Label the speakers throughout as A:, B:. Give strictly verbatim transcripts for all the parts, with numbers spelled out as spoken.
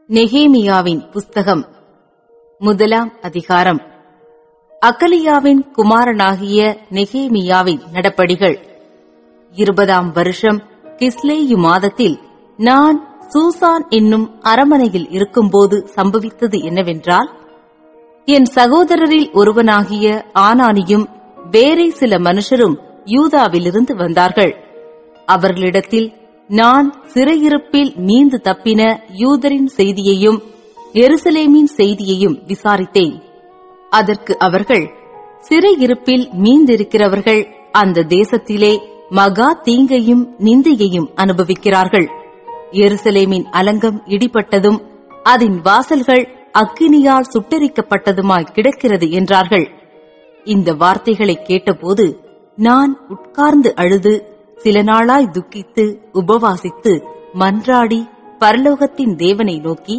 A: நெகேமியாவின் புஸ்தகம் முதலாம் அதிகாரம். அகலியாவின் குமாரனாகிய நெகேமியாவின் நடபடிகள். இருபதாம் வருஷம் கிஸ்லேயு மாதத்தில் நான் சூசான் என்னும் அரமனையில் இருக்கும்போது சம்பவித்தது என்னவென்றால், என் சகோதரரில் ஒருவனாகிய ஆனானியும் வேறே சில மனுஷரும் யூதாவிலிருந்து வந்தார்கள். அவர்களிடத்தில் நான் சிறையிருப்பில் மீந்து தப்பின யூதரின் செய்தியையும் எருசலேமின் செய்தியையும் விசாரித்தேன். அதற்கு அவர்கள், சிறையிருப்பில் மீந்திருக்கிறவர்கள் அந்த தேசத்திலே மகா தீங்கையும் நிந்தையையும் அனுபவிக்கிறார்கள். எருசலேமின் அலங்கம் இடிபட்டதும் அதன் வாசல்கள் அக்கினியால் சுட்டெரிக்கப்பட்டதுமாய் கிடக்கிறது என்றார்கள். இந்த வார்த்தைகளை கேட்டபோது நான் உட்கார்ந்து அழுது சில நாளாய் துக்கித்து உபவாசித்து மன்றாடி பரலோகத்தின் தேவனை நோக்கி,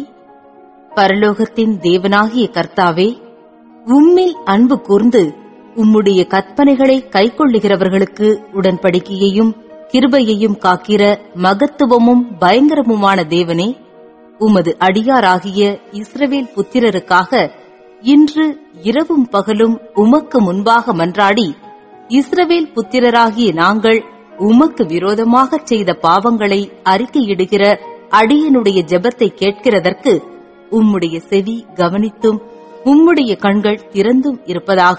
A: பரலோகத்தின் தேவனாகிய கர்த்தாவே, உம்மில் அன்பு கூர்ந்து உம்முடைய கற்பனைகளை கைக்கொள்ளுகிறவர்களுக்கு உடன்படிக்கையையும் கிருபையையும் காக்கிற மகத்துவமும் பயங்கரமுமான தேவனே, உமது அடியாராகிய இஸ்ரவேல் புத்திரருக்காக இன்று இரவும் பகலும் உமக்கு முன்பாக மன்றாடி, இஸ்ரவேல் புத்திரராகிய நாங்கள் உமக்கு விரோதமாகச் செய்த பாவங்களை அறிக்கையிடுகிற அடியனுடைய ஜெபத்தை கேட்கிறதற்கு உம்முடைய செவி கவனித்தும் உம்முடைய கண்கள் திறந்தும் இருப்பதாக.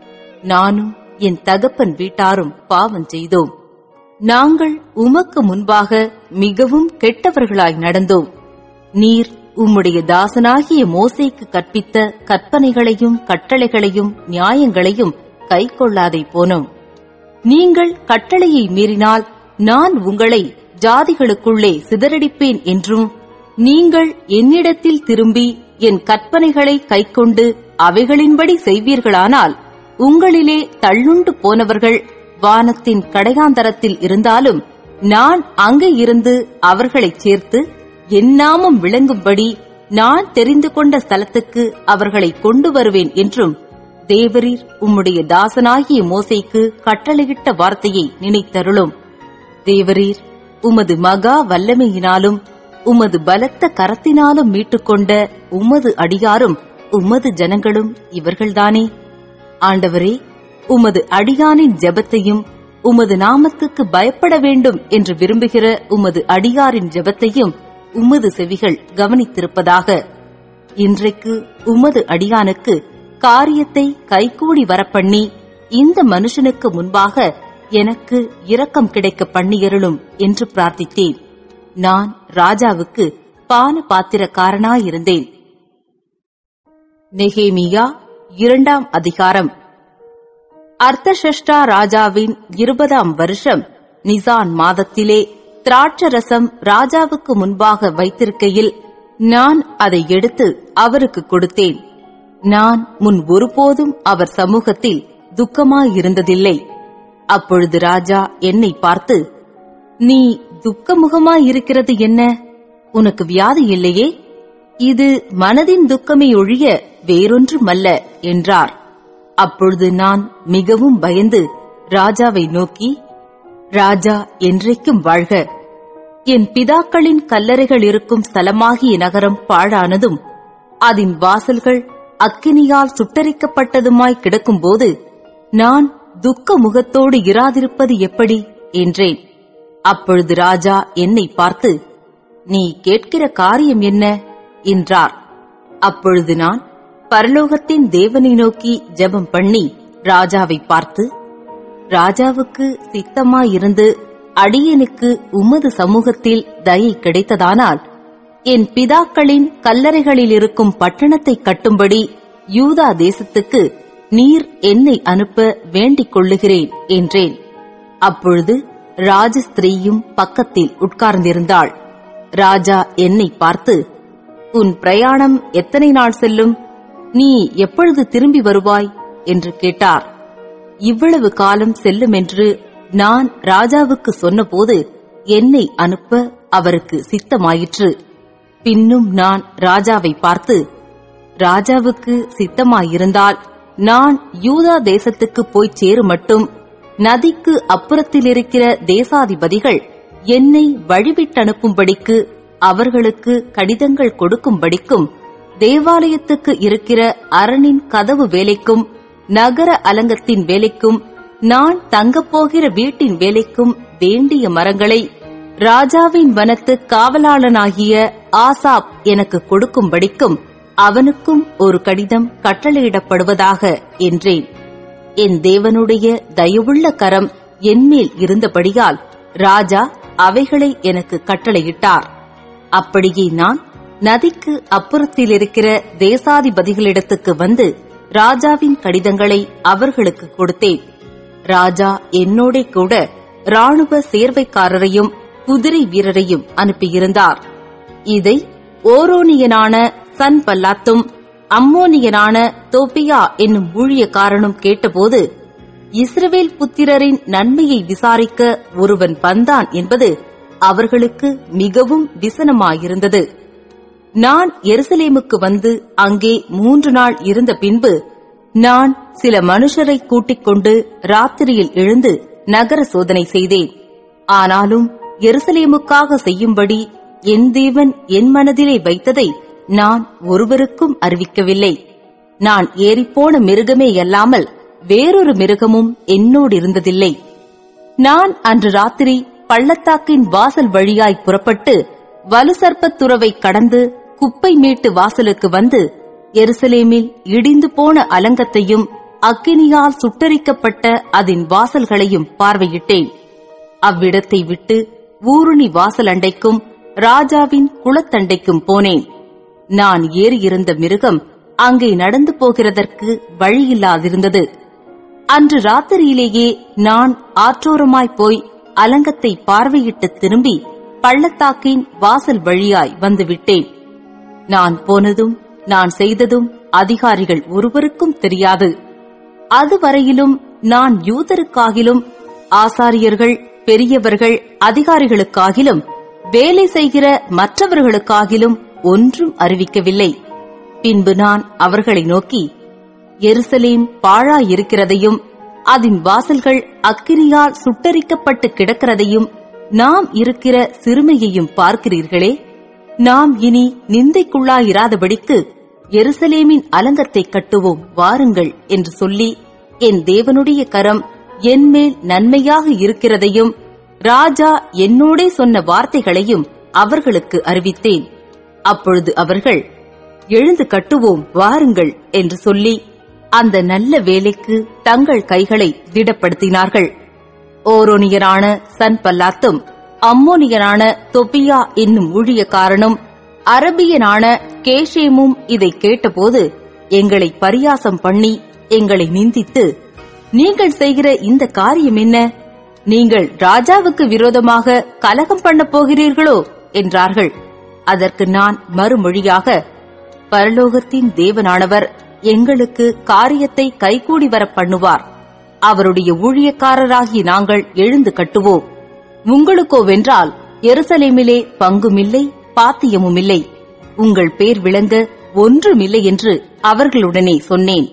A: நானும் என் தகப்பன் வீட்டாரும் பாவம் செய்தோம். நாங்கள் உமக்கு முன்பாக மிகவும் கெட்டவர்களாய் நடந்தோம். நீர் உம்முடைய தாசனாகிய மோசேக்கு கற்பித்த கற்பனைகளையும் கட்டளைகளையும் நியாயங்களையும் கைக்கொள்ளாதே போனோம். நீங்கள் கட்டளையை மீறினால் நான் உங்களை ஜாதிகளுக்குள்ளே சிதறடிப்பேன் என்றும், நீங்கள் என்னிடத்தில் திரும்பி என் கற்பனைகளை கைக்கொண்டு அவைகளின்படி செய்வீர்களானால் உங்களிலே தள்ளுண்டு போனவர்கள் வானத்தின் கடையாந்தரத்தில் இருந்தாலும் நான் அங்கே இருந்து அவர்களைச் சேர்த்து என் நாமம் விளங்கும்படி நான் தெரிந்து கொண்ட ஸ்தலத்துக்கு அவர்களை கொண்டு வருவேன் என்றும் தேவரீர் உம்முடைய தாசனாகிய மோசேக்கு கட்டளையிட்ட வார்த்தையை நினைத்தருளும். தேவரீர் உமது மகா வல்லமையினாலும் உமது பலத்த கரத்தினாலும் மீட்டுக்கொண்ட உமது அடியாரும் உமது ஜனங்களும் இவர்கள்தானே. ஆண்டவரே, உமது அடியானின் ஜெபத்தையும் உமது நாமத்துக்கு பயப்பட வேண்டும் என்று விரும்புகிற உமது அடியாரின் ஜெபத்தையும் உமது செவிகள் கவனித்திருப்பதாக. இன்றைக்கு உமது அடியானுக்கு காரியத்தை கைகூடி வரப்பண்ணி இந்த மனுஷனுக்கு முன்பாக எனக்கு இரக்கம் கிடைக்க பண்ணியருளும் என்று பிரார்த்தித்தேன். நான் ராஜாவுக்கு பான பாத்திரக்காரனாயிருந்தேன். நெகேமியா இரண்டாம் அதிகாரம். அர்த்தஷஷ்டா ராஜாவின் இருபதாம் வருஷம் நிசான் மாதத்திலே திராட்சரசம் ராஜாவுக்கு முன்பாக வைத்திருக்கையில் நான் அதை எடுத்து அவருக்கு கொடுத்தேன். நான் முன் ஒருபோதும் அவர் சமூகத்தில் துக்கமாயிருந்ததில்லை. அப்பொழுது ராஜா என்னை பார்த்து, நீ துக்கமுகமாயிருக்கிறது என்ன? உனக்கு வியாதி இல்லையே? இது மனதின் துக்கமே ஒழிய வேறொன்றுமல்ல என்றார். அப்பொழுது நான் மிகவும் பயந்து ராஜாவை நோக்கி, ராஜா என்றைக்கும் வாழ்க. என் பிதாக்களின் கல்லறைகள் இருக்கும் ஸ்தலமாகிய நகரம் பாழானதும் அதன் வாசல்கள் அக்கினியால் சுட்டரிக்கப்பட்டதுமாய் கிடக்கும்போது நான் துக்க முகத்தோடு இராதிருப்பது எப்படி என்றேன். அப்பொழுது ராஜா என்னை பார்த்து, நீ கேட்கிற காரியம் என்ன என்றார். அப்பொழுது நான் பரலோகத்தின் தேவனை நோக்கி ஜெபம் பண்ணி ராஜாவை பார்த்து, ராஜாவுக்கு சித்தமாயிருந்து அடியனுக்கு உமது சமூகத்தில் தயை கிடைத்ததானால் என் பிதாக்களின் கல்லறைகளில் இருக்கும் பட்டணத்தை கட்டும்படி யூதா தேசத்துக்கு நீர் என்னை அனுப்ப வேண்டிக் கொள்ளுகிறேன் என்றேன். அப்பொழுது ராஜஸ்திரீயும் பக்கத்தில் உட்கார்ந்திருந்தாள். ராஜா என்னை பார்த்து, உன் பிரயாணம் எத்தனை நாள் செல்லும்? நீ எப்பொழுது திரும்பி வருவாய் என்று கேட்டார். இவ்வளவு காலம் செல்லும் என்று நான் ராஜாவுக்கு சொன்னபோது என்னை அனுப்ப அவருக்கு சித்தமாயிற்று. பின்னும் நான் ராஜாவை பார்த்து, ராஜாவுக்கு சித்தமாயிருந்தால் நான் யூதா தேசத்துக்கு போய் சேரு மட்டும் நதிக்கு அப்புறத்திலிருக்கிற தேசாதிபதிகள் என்னை வழிவிட்டனுப்பும்படிக்கு அவர்களுக்கு கடிதங்கள் கொடுக்கும்படிக்கும் தேவாலயத்துக்கு இருக்கிற அரணின் கதவு வேலைக்கும் நகர அலங்கத்தின் வேலைக்கும் நான் தங்கப்போகிற வீட்டின் வேலைக்கும் வேண்டிய மரங்களை ராஜாவின் வனத்து காவலாளனாகிய ஆசாப் எனக்கு கொடுக்கும்படிக்கும் அவனுக்கும் ஒரு கடிதம் கட்டளையிடப்படுவதாக என்றேன். என் தேவனுடைய தயவுள்ள கரம் என்மேல் இருந்தபடியால் ராஜா அவைகளை எனக்கு கட்டளையிட்டார். அப்படியே நான் நதிக்கு அப்புறத்தில் இருக்கிற தேசாதிபதிகளிடத்துக்கு வந்து ராஜாவின் கடிதங்களை அவர்களுக்கு கொடுத்தேன். ராஜா என்னோட கூட ராணுவ சேர்வைக்காரரையும் குதிரை வீரரையும் அனுப்பியிருந்தார். இதை ஓரோனியனான சன்பல்லாத்தும் அம்மோனியனான தோபியா என்னும் ஊழியக்காரனும் கேட்டபோது, இஸ்ரவேல் புத்திரரின் நன்மையை விசாரிக்க ஒருவன் வந்தான் என்பது அவர்களுக்கு மிகவும் விசனமாயிருந்தது. நான் எருசலேமுக்கு வந்து அங்கே மூன்று நாள் இருந்த பின்பு நான் சில மனுஷரை கூட்டிக் கொண்டு ராத்திரியில் எழுந்து நகர சோதனை செய்தேன். ஆனாலும் எருசலேமுக்காக செய்யும்படி என் தேவன் என் மனதிலே வைத்ததை நான் ஒருவருக்கும் அறிவிக்கவில்லை. நான் ஏறிப்போன மிருகமே அல்லாமல் வேறொரு மிருகமும் என்னோடு இருந்ததில்லை. நான் அன்று ராத்திரி பள்ளத்தாக்கின் வாசல் வழியாய் புறப்பட்டு வலுசர்ப்பத்துறவை கடந்து குப்பை மேட்டு வாசலுக்கு வந்து எருசலேமில் இடிந்து போன அலங்கத்தையும் அக்கினியால் சுட்டரிக்கப்பட்ட அதன் வாசல்களையும் பார்வையிட்டேன். அவ்விடத்தை விட்டு ஊருணி வாசல் அண்டைக்கும் ராஜாவின் குளத்தண்டைக்கும் போனேன். நான் ஏறியிருந்த மிருகம் அங்கே நடந்து போகிறதற்கு வழியில்லாதிருந்தது. அன்று ராத்திரியிலேயே நான் ஆற்றோரமாய் போய் அலங்கத்தை பார்வையிட்டு திரும்பி பள்ளத்தாக்கின் வாசல் வழியாய் வந்துவிட்டேன். நான் போனதும் நான் செய்ததும் அதிகாரிகள் ஒருவருக்கும் தெரியாது. அதுவரையிலும் நான் யூதருக்காகிலும் ஆசாரியர்கள் பெரியவர்கள் அதிகாரிகளுக்காகிலும் வேலை செய்கிற மற்றவர்களுக்காகிலும் ஒன்றும் அறிவிக்கவில்லை. பின்பு நான் அவர்களை நோக்கி, எருசலேம் பாழாயிருக்கிறதையும் அதன் வாசல்கள் அக்கினியால் சுட்டரிக்கப்பட்டு கிடக்கிறதையும் நாம் இருக்கிற சிறுமையையும் பார்க்கிறீர்களே. நாம் இனி நிந்தைக்குள்ளாயிராதபடிக்கு எருசலேமின் அலங்கத்தை கட்டுவோம் வாருங்கள் என்று சொல்லி, என் தேவனுடைய கரம் என்மேல் நன்மையாக இருக்கிறதையும் ராஜா என்னோடே சொன்ன வார்த்தைகளையும் அவர்களுக்கு அறிவித்தேன். அப்பொழுது அவர்கள், எழுந்து கட்டுவோம் வாருங்கள் என்று சொல்லி அந்த நல்ல வேலைக்கு தங்கள் கைகளை திடப்படுத்தினார்கள். ஓரோனியரான சன்பல்லாத்தும் அம்மோனியனான தொபியா என்னும் ஊழியக்காரனும் அரபியனான கேஷேமும் இதை கேட்டபோது எங்களை பரியாசம் பண்ணி எங்களை நிந்தித்து, நீங்கள் செய்கிற இந்த காரியம் என்ன? நீங்கள் ராஜாவுக்கு விரோதமாக கலகம் பண்ண போகிறீர்களோ என்றார்கள். அதற்கு நான் மறுமொழியாக, பரலோகத்தின் தேவனானவர் எங்களுக்கு காரியத்தை கைகூடி வர பண்ணுவார். அவருடைய ஊழியக்காரராகி நாங்கள் எழுந்து கட்டுவோம். உங்களுக்கோவென்றால் எருசலேமிலே பங்குமில்லை பாத்தியமுமில்லை. உங்கள் பேர் விளங்க ஒன்றுமில்லை என்று அவர்களுடனே சொன்னேன்.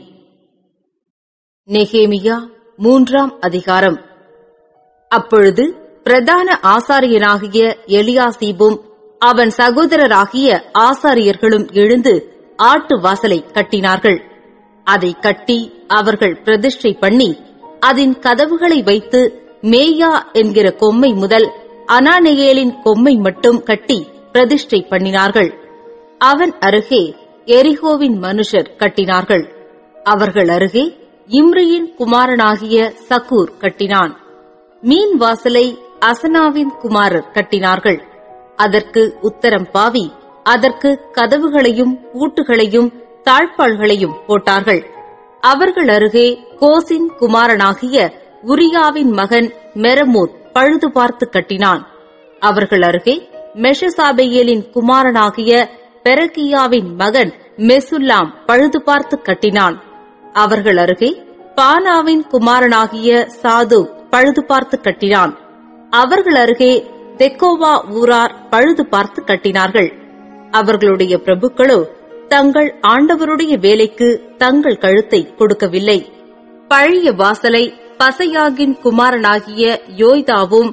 A: நெகேமியா மூன்றாம் அதிகாரம். அப்பொழுது பிரதான ஆசாரியனாகிய எலியாசீபும் அவன் சகோதரராகிய ஆசாரியர்களும் எழுந்து ஆட்டு வாசலை கட்டினார்கள். அதை கட்டி அவர்கள் பிரதிஷ்டை பண்ணி அதன் கதவுகளை வைத்து மேயா என்கிற கொம்மை முதல் அனானெயேலின் கொம்மை மட்டும் கட்டி பிரதிஷ்டை பண்ணினார்கள். அவன் அருகே எரிகோவின் மனுஷர் கட்டினார்கள். அவர்கள் அருகே இம்ரியின் குமாரனாகிய சக்கூர் கட்டினான். மீன் வாசலை அசனாவின் குமாரர் கட்டினார்கள். அதற்கு உத்தரம் பாவி அதற்கு கதவுகளையும் பூட்டுகளையும் தாழ்பாள்களையும் போட்டார்கள். அவர்கள் அருகே கோசின் குமாரனாகிய உரியாவின் மகன் மெரமோத் பழுது பார்த்து கட்டினான். அவர்கள் அருகே மெஷசாபெயேலின் குமாரனாகிய பெரகியாவின் மகன் மெசுல்லாம் பழுது பார்த்து கட்டினான். அவர்கள் அருகே பானாவின் குமாரனாகிய சாது பழுது பார்த்து கட்டினான். அவர்கள் அருகே தெக்கோவா ஊரார் பழுது பார்த்து கட்டினார்கள். அவர்களுடைய பிரபுக்களோ தங்கள் ஆண்டவருடைய வேலைக்கு தங்கள் கழுத்தை கொடுக்கவில்லை. பழைய வாசலை பசையாகின் குமாரனாகிய யோய்தாவும்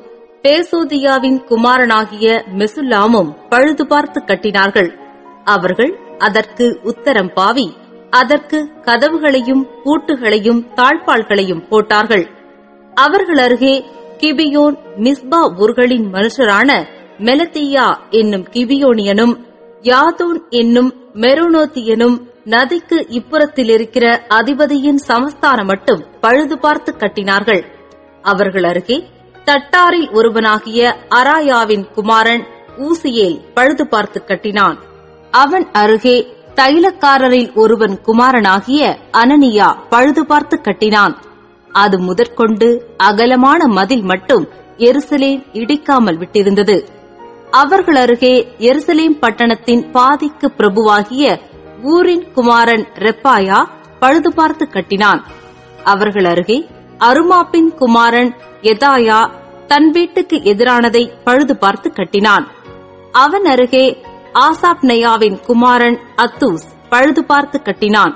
A: பேசோதியாவின் குமாரனாகிய மெசுல்லாமும் பழுது பார்த்து கட்டினார்கள். அவர்கள் அதற்கு உத்தரம் பாவி அதற்கு கதவுகளையும் பூட்டுகளையும் தாழ்பாள்களையும் போட்டார்கள். அவர்கள் அருகே கிபியோன் மிஸ்பா ஊர்களின் மனுஷரான மெலத்தியா என்னும் கிபியோனியனும் யாதோன் என்னும் மெரோனோத்தியனும் நதிக்கு இப்புறத்தில் இருக்கிற அதிபதியின் சமஸ்தானம் மட்டும் பழுது பார்த்து கட்டினார்கள். அவர்கள் அருகே தட்டாரில் ஒருவனாகிய அராயாவின் குமாரன் ஊசியேல் பழுது பார்த்து கட்டினான். அவன் அருகே தைலக்காரரில் ஒருவன் குமாரனாகிய அனனியா பழுது பார்த்து கட்டினான். அது முதற்கொண்டு அகலமான மதில் மட்டும் எருசலேம் இடிக்காமல் விட்டிருந்தது. அவர்கள் அருகே எருசலேம் பட்டணத்தின் பாதிக்கு பிரபுவாகிய ஊரின் குமாரன் ரெப்பாயா பழுது பார்த்து கட்டினான். அவர்கள் அருகே அருமாப்பின் குமாரன் எதாயா தன் வீட்டுக்கு எதிரானதை பழுது பார்த்து கட்டினான். அவன் அருகே ஆசாப்நயாவின் குமாரன் அத்தூஸ் பழுது பார்த்து கட்டினான்.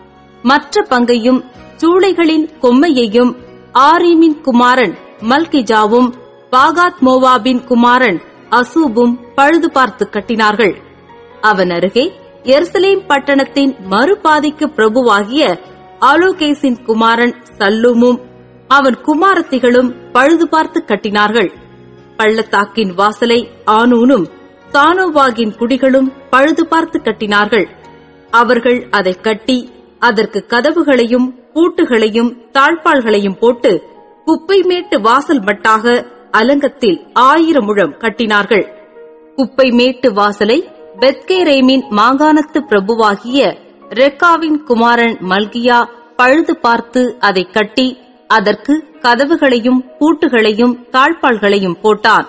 A: மற்ற பங்கையும் சூளைகளின் கொம்மையையும் ஆரீமின் குமாரன் மல்கிஜாவும் பாகாத் மோவாபின் குமாரன் அசூபும் பழுது பார்த்து கட்டினார்கள். அவன் அருகே எருசலேம் பட்டணத்தின் மறுபாதிக்கு பிரபுவாகிய ஆலோகேசின் குமாரன் சல்லூமும் அவன் குமாரத்திகளும் பழுது பார்த்து கட்டினார்கள். பள்ளத்தாக்கின் வாசலை ஆனூனும் தானோவாகின் குடிகளும் பழுது பார்த்து கட்டினார்கள். அவர்கள் அதை கட்டி அதற்கு கதவுகளையும் பூட்டுகளையும் தாழ்பாள்களையும் போட்டு குப்பை மேட்டு வாசல் மட்டாக அலங்கத்தில் ஆயிரம் முழம் கட்டினார்கள். குப்பை மேட்டு வாசலை பெத்கேரேமின் மாகாணத்து பிரபுவாகிய ரெக்காவின் குமாரன் மல்கியா பழுது பார்த்து அதை கட்டி அதற்கு கதவுகளையும் பூட்டுகளையும் தாழ்பாள்களையும் போட்டான்.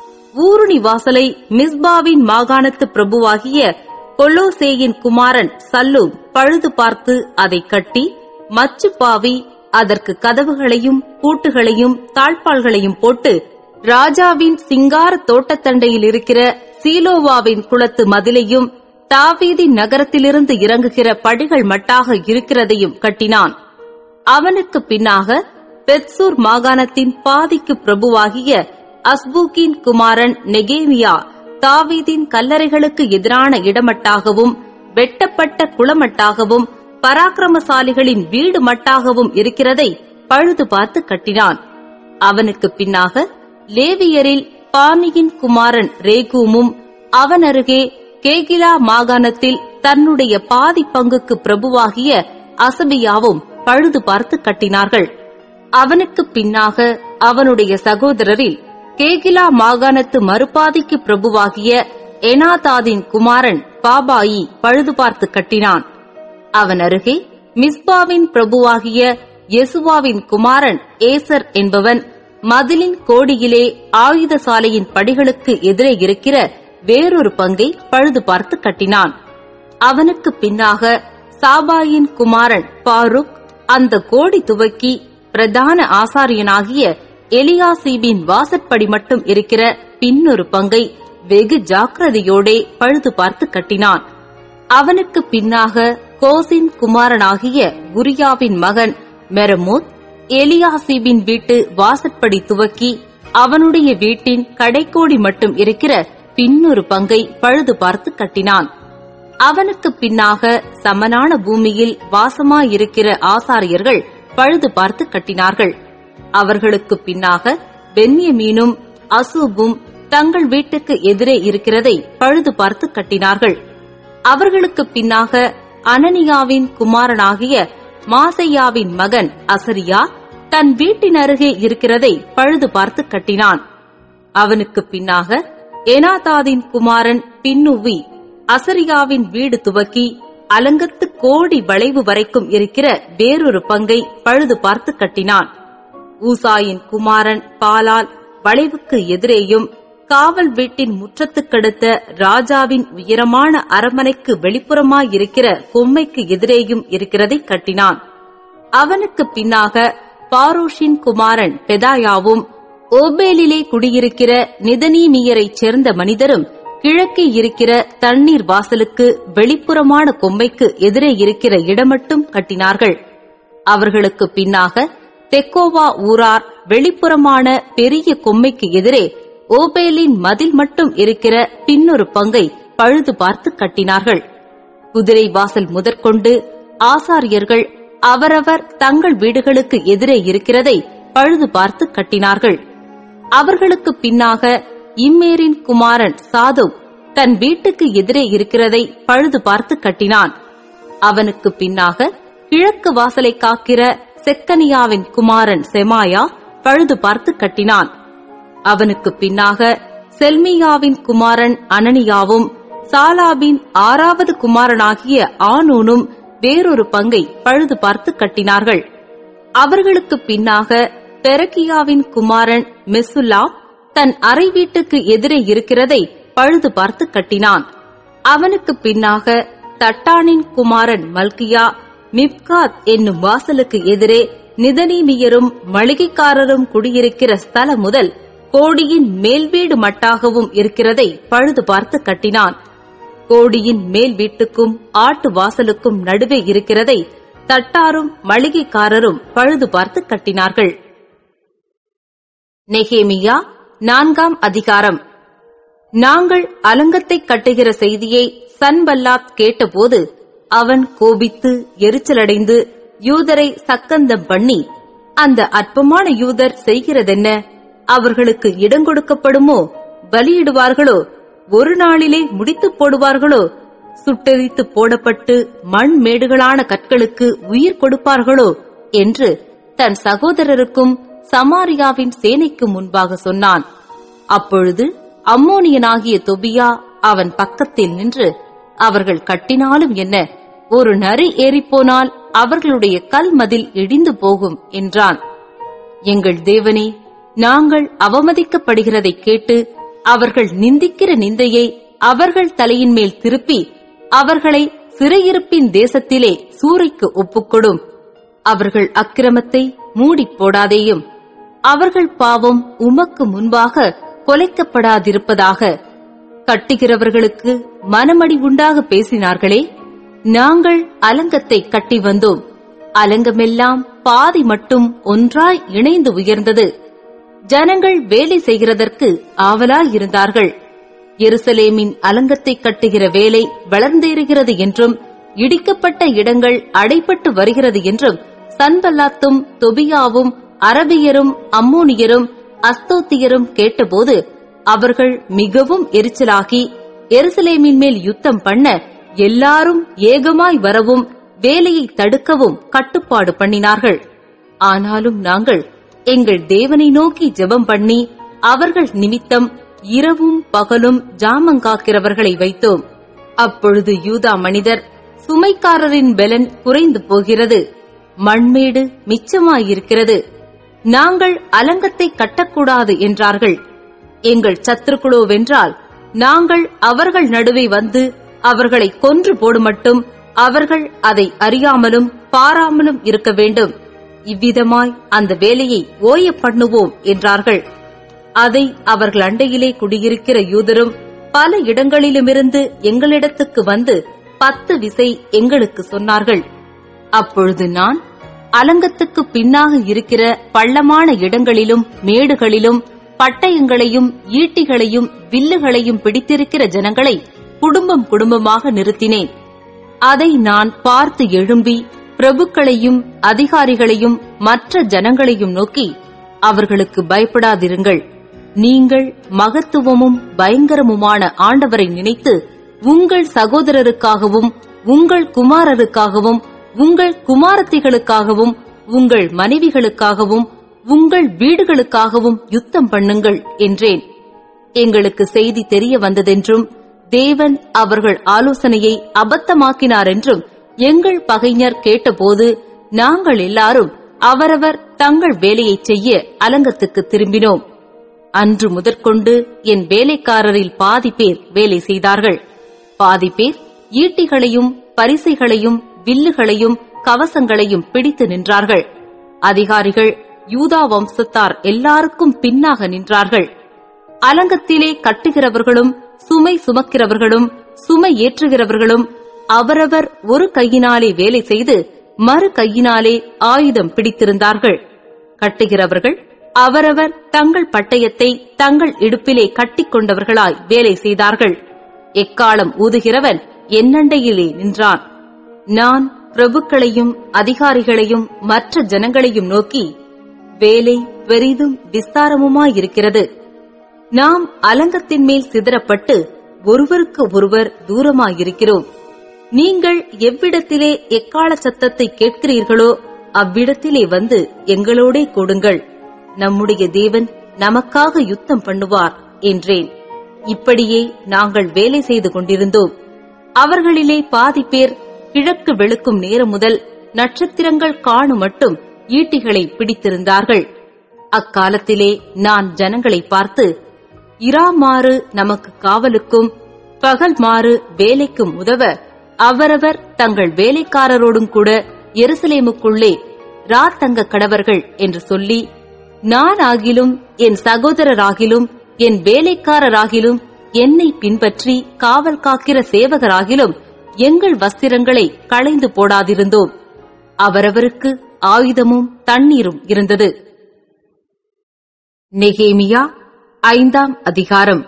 A: ஊருணி வாசலை மிஸ்பாவின் மாகாணத்து பிரபுவாகிய கொல்லோசேயின் குமாரன் சல்லூம் பழுது பார்த்து அதை கட்டி மச்சு பாவி அதற்கு கதவுகளையும் பூட்டுகளையும் தாழ்பாள்களையும் போட்டு ராஜாவின் சிங்கார தோட்டத்தண்டையில் இருக்கிற சீலோவாவின் குளத்து மதிலையும் தாவீதின் நகரத்திலிருந்து இறங்குகிற படிகள் மட்டாக இருக்கிறதையும் கட்டினான். அவனுக்கு பின்னாக பெத்சூர் மாகாணத்தின் பாதிக்கு பிரபுவாகிய அஸ்பூக்கின் குமாரன் நெகேமியா தாவீதின் கல்லறைகளுக்கு எதிரான இடமட்டாகவும் வெட்டப்பட்ட குளமட்டாகவும் பராக்கிரமசாலிகளின் வீடு மட்டாகவும் இருக்கிறதை பழுது பார்த்து கட்டினான். அவனுக்கு பின்னாக லேவியரில் பானியின் குமாரன் ரேகூமும் அவன் அருகே கேகிலா மாகாணத்தில் தன்னுடைய பாதி பங்குக்கு பிரபுவாகிய அசபியாவும் பழுது பார்த்து கட்டினார்கள். அவனுக்கு பின்னாக அவனுடைய சகோதரரில் கேகிலா மாகாணத்து மறுபாதிக்கு பிரபுவாகிய எனாதாதின் குமாரன் பாபாயி பழுது பார்த்து கட்டினான். அவன் அருகே மிஸ்பாவின் பிரபுவாகிய யெசுவாவின் குமாரன் ஏசர் என்பவன் மதிலின் கோடியிலே ஆயுத சாலையின் படிகளுக்கு எதிரே இருக்கிற வேறொரு பங்கை பழுது பார்த்து கட்டினான். அவனுக்கு பின்னாக சாபாயின் குமாரன் பாருக் அந்த கோடி துவக்கி பிரதான ஆசாரியனாகிய எலியாசீபின் வாசற்படி மட்டும் இருக்கிற பின்னொரு பங்கை வெகு ஜாக்கிரதையோடே பழுது பார்த்து கட்டினான். அவனுக்கு பின்னாக கோசின் குமாரனாகிய குரியாவின் மகன் மெரமோத் எலியாசீபின் வீட்டு வாசற்படி துவக்கி அவனுடைய வீட்டின் கடைக்கோடி மட்டும் இருக்கிற பின்னொரு பங்கை பழுது பார்த்து கட்டினான். அவனுக்கு பின்னாக சமனான பூமியில் வாசமாயிருக்கிற ஆசாரியர்கள் பழுது பார்த்து கட்டினார்கள். அவர்களுக்கு பின்னாக பென்யமீனும் அசூபும் தங்கள் வீட்டுக்கு எதிரே இருக்கிறதை பழுது பார்த்து கட்டினார்கள். அவர்களுக்கு பின்னாக அனனியாவின் குமாரனாகிய மாசையாவின் மகன் அசரியா தன் வீட்டின் அருகே இருக்கிறதை பழுது பார்த்து கட்டினான். அவனுக்கு பின்னாக எனாதாதின் குமாரன் பின்னுவி அசரியாவின் வீடு துவக்கி அலங்கத்து கோடி வளைவு வரைக்கும் இருக்கிற வேறொரு பங்கை பழுது பார்த்து கட்டினான். ஊசாயின் குமாரன் பாலால் வளைவுக்கு எதிரேயும் காவல் வீட்டின் முற்றத்துக்கடுத்த ராஜாவின் உயரமான அரண்மனைக்கு வெளிப்புறமாயிருக்கிற கொம்மைக்கு எதிரேயும் இருக்கிறதை கட்டினான். அவனுக்கு பின்னாக பாரோஷின் குமாரன் பெதாயாவும் ஓபேலிலே குடியிருக்கிற நிதனீமியரைச் சேர்ந்த மனிதரும் கிழக்கே இருக்கிற தண்ணீர் வாசலுக்கு வெளிப்புறமான கொம்மைக்கு எதிரே இருக்கிற இடமட்டும் கட்டினார்கள். அவர்களுக்கு பின்னாக தெக்கோவா ஊரார் வெளிப்புறமான பெரிய கொம்மைக்கு எதிரே ஓபேலின் மதில் மட்டும் இருக்கிற பின்னொரு பங்கை பழுது பார்த்து கட்டினார்கள். குதிரை வாசல் முதற்கொண்டு ஆசாரியர்கள் அவரவர் தங்கள் வீடுகளுக்கு எதிரே இருக்கிறதை பழுது பார்த்து கட்டினார்கள். அவர்களுக்கு பின்னாக இம்மேரின் குமாரன் சாதோ தன் வீட்டுக்கு எதிரே இருக்கிறதை பழுது பார்த்து கட்டினான். அவனுக்கு பின்னாக கிழக்கு வாசலை காக்கிற செக்கனியாவின் குமாரன் செமாயா பழுது பார்த்து கட்டினான். அவனுக்கு பின்னாக செல்மியாவின் குமாரன் அனனியாவும் சாலாபின் ஆறாவது குமாரனாகிய ஆனூனும் வேறொரு பங்கை பழுது பார்த்து கட்டினார்கள். அவர்களுக்கு பின்னாக பெரக்கியாவின் குமாரன் மெசுல்லாம் தன் அறை வீட்டுக்கு எதிரே இருக்கிறதை பழுது பார்த்து கட்டினான். அவனுக்கு பின்னாக தட்டானின் குமாரன் மல்கியா மிப்காத் என்னும் வாசலுக்கு எதிரே நிதனீமியரும் மளிகைக்காரரும் குடியிருக்கிற ஸ்தலம் முதல் கோடியின் மேல் வீடு மட்டாகவும் இருக்கிறதை பழுது பார்த்து கட்டினான். கோடியின் மேல் வீட்டுக்கும் ஆட்டு வாசலுக்கும் நடுவே இருக்கிறதை தட்டாரும் மளிகைக்காரரும் பழுது பார்த்து கட்டினார்கள். நெகேமியா நான்காம் அதிகாரம். நாங்கள் அலங்கத்தை கட்டுகிற செய்தியை சன்பல்லாத் கேட்டபோது அவன் கோபித்து எரிச்சலடைந்து யூதரை சக்கந்தம் பண்ணி, அந்த அற்பமான யூதர் செய்கிறதென்ன? அவர்களுக்கு இடங்கொடுக்கப்படுமோ? பலியிடுவார்களோ? ஒரு நாளிலே முடித்து போடுவார்களோ? சுட்டெரித்து போடப்பட்டு மண் மேடுகளான கற்களுக்கு உயிர் கொடுப்பார்களோ என்று தன் சகோதரருக்கும் சமாரியாவின் சேனைக்கு முன்பாக சொன்னான். அப்பொழுது அம்மோனியனாகிய தொபியா அவன் பக்கத்தில் நின்று, அவர்கள் கட்டினாலும் என்ன, ஒரு நரி ஏறிப்போனால் அவர்களுடைய கல் மதில் இடிந்து போகும் என்றான். எங்கள் தேவனே, நாங்கள் அவமதிக்கப்படுகிறதை கேட்டு அவர்கள் நிந்திக்கிற நிந்தையை அவர்கள் தலையின் மேல் திருப்பி அவர்களை சிறையிருப்பின் தேசத்திலே சூறைக்கு ஒப்புக்கொடும். அவர்கள் அக்கிரமத்தை மூடிப் போடாதேயும். அவர்கள் பாவம் உமக்கு முன்பாக கொலைக்கப்படாதிருப்பதாக. கட்டுகிறவர்களுக்கு மனமடி உண்டாக பேசினார்களே. நாங்கள் அலங்கத்தை கட்டி வந்தோம். அலங்கமெல்லாம் பாதி மட்டும் ஒன்றாய் இணைந்து உயர்ந்தது. ஜனங்கள் வேலை செய்கிறதற்கு ஆவலாயிருந்தார்கள். எருசலேமின் அலங்கத்தை கட்டுகிற வேலை வளர்ந்தேறுகிறது என்றும் இடிக்கப்பட்ட இடங்கள் அடைபட்டு வருகிறது என்றும் சன்பல்லாத்தும் தொபியாவும் அரபியரும் அம்மோனியரும் அஸ்தோத்தியரும் கேட்டபோது அவர்கள் மிகவும் எரிச்சலாகி எருசலேமின் மேல் யுத்தம் பண்ண எல்லாரும் ஏகமாய் வரவும் வேலையை தடுக்கவும் கட்டுப்பாடு பண்ணினார்கள். ஆனாலும் நாங்கள் எங்கள் தேவனை நோக்கி ஜெபம் பண்ணி அவர்கள் நிமித்தம் இரவும் பகலும் ஜாமங்காக்கிறவர்களை வைத்தோம். அப்பொழுது யூதா மனிதர், சுமைக்காரரின் பெலன் குறைந்து போகிறது, மண்மேடு மிச்சமாயிருக்கிறது, நாங்கள் அலங்கத்தை கட்டக்கூடாது என்றார்கள். எங்கள் சத்துருக்களோ வென்றால் நாங்கள் அவர்கள் நடுவே வந்து அவர்களை கொன்று போடுமட்டும் அவர்கள் அதை அறியாமலும் பாராமலும் இருக்க வேண்டும். இவ்விதமாய் அந்த வேலையை ஓய பண்ணுவோம் என்றார்கள். அதை அவர்கள் அண்டையிலே குடியிருக்கிற யூதரும் பல இடங்களிலுமிருந்து எங்களிடத்துக்கு வந்து பத்து விசை எங்களுக்கு சொன்னார்கள். அப்பொழுது நான், அலங்கத்துக்கு பின்னாக இருக்கிற பள்ளமான இடங்களிலும் மேடுகளிலும் பட்டயங்களையும் ஈட்டிகளையும் வில்லுகளையும் பிடித்திருக்கிற ஜனங்களை குடும்பம் குடும்பமாக நிறுத்தினேன். அதை நான் பார்த்து எழும்பி பிரபுக்களையும் அதிகாரிகளையும் மற்ற ஜனங்களையும் நோக்கி, அவர்களுக்கு பயப்படாதிருங்கள். நீங்கள் மகத்துவமும் பயங்கரமுமான ஆண்டவரை நினைத்து உங்கள் சகோதரருக்காகவும் உங்கள் குமாரருக்காகவும் உங்கள் குமாரத்திகளுக்காகவும் உங்கள் மனைவிகளுக்காகவும் உங்கள் வீடுகளுக்காகவும் யுத்தம் பண்ணுங்கள் என்றேன். எங்களுக்கு செய்தி தெரிய வந்ததென்றும் தேவன் அவர்கள் ஆலோசனையை அபத்தமாக்கினார் என்றும் எங்கள் பகைஞர் கேட்டபோது நாங்கள் எல்லாரும் அவரவர் தங்கள் வேலையை செய்ய அலங்கத்துக்கு திரும்பினோம். அன்று முதற்கொண்டு என் வேலைக்காரரில் பாதி பேர் வேலை செய்தார்கள். பாதி பேர் ஈட்டிகளையும் பரிசைகளையும் வில்லுகளையும் கவசங்களையும் பிடித்து நின்றார்கள். அதிகாரிகள் யூதா வம்சத்தார் எல்லாருக்கும் பின்னாக நின்றார்கள். அலங்கத்திலே கட்டுகிறவர்களும் சுமை சுமக்கிறவர்களும் சுமை ஏற்றுகிறவர்களும் அவரவர் ஒரு கையினாலே வேலை செய்து மறு கையினாலே ஆயுதம் பிடித்திருந்தார்கள். கட்டுகிறவர்கள் அவரவர் தங்கள் பட்டயத்தை தங்கள் இடுப்பிலே கட்டிக் கொண்டவர்களாய் வேலை செய்தார்கள். எக்காலம் ஊதுகிறவன் என்னண்டையிலே நின்றான். நான் பிரபுக்களையும் அதிகாரிகளையும் மற்ற ஜனங்களையும் நோக்கி, வேலை பெரிதும் விஸ்தாரமுமாயிருக்கிறது. நாம் அலங்கத்தின் மேல் சிதறப்பட்டு ஒருவருக்கு ஒருவர் தூரமாயிருக்கிறோம். நீங்கள் எவ்விடத்திலே எக்கால சத்தத்தை கேட்கிறீர்களோ அவ்விடத்திலே வந்து எங்களோடே கொடுங்கள். நம்முடைய தேவன் நமக்காக யுத்தம் பண்ணுவார் என்றேன். இப்படியே நாங்கள் வேலை செய்து கொண்டிருந்தோம். அவர்களிலே பாதி பேர் கிழக்கு வெளுக்கும் நேரம் முதல் நட்சத்திரங்கள் காணும் மட்டும் ஈட்டிகளை பிடித்திருந்தார்கள். அக்காலத்திலே நான் ஜனங்களை பார்த்து, இராமாறு நமக்கு காவலுக்கும் பகல் மாறு வேலைக்கும் உதவ அவரவர் தங்கள் வேலைக்காரரோடும் கூட எருசலேமுக்குள்ளே ராத்தங்க கடவர்கள் என்று சொல்லி, நான் ஆகிலும் என் சகோதரராகிலும் என் வேலைக்காரராகிலும் என்னை பின்பற்றி காவல் காக்கிற சேவகராகிலும் எங்கள் வஸ்திரங்களை களைந்து போடாதிருந்தோம். அவரவருக்கு ஆயுதமும் தண்ணீரும் இருந்தது. நெகேமியா ஐந்தாம் அதிகாரம்.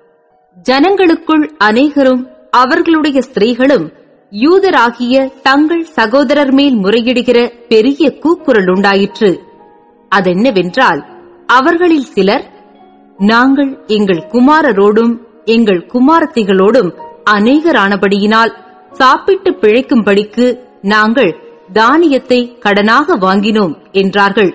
A: ஜனங்களுக்குள் அநேகரும் அவர்களுடைய ஸ்திரீகளும் யூதராகிய தங்கள் சகோதரர் மேல் முறையிடுகிற பெரிய கூக்குரல் உண்டாயிற்று. அதென்னவென்றால், அவர்களில் சிலர், நாங்கள் எங்கள் குமாரரோடும் எங்கள் குமாரத்திகளோடும் அநேகரானபடியினால் சாப்பிட்டு பிழைக்கும்படிக்கு நாங்கள் தானியத்தை கடனாக வாங்கினோம் என்றார்கள்.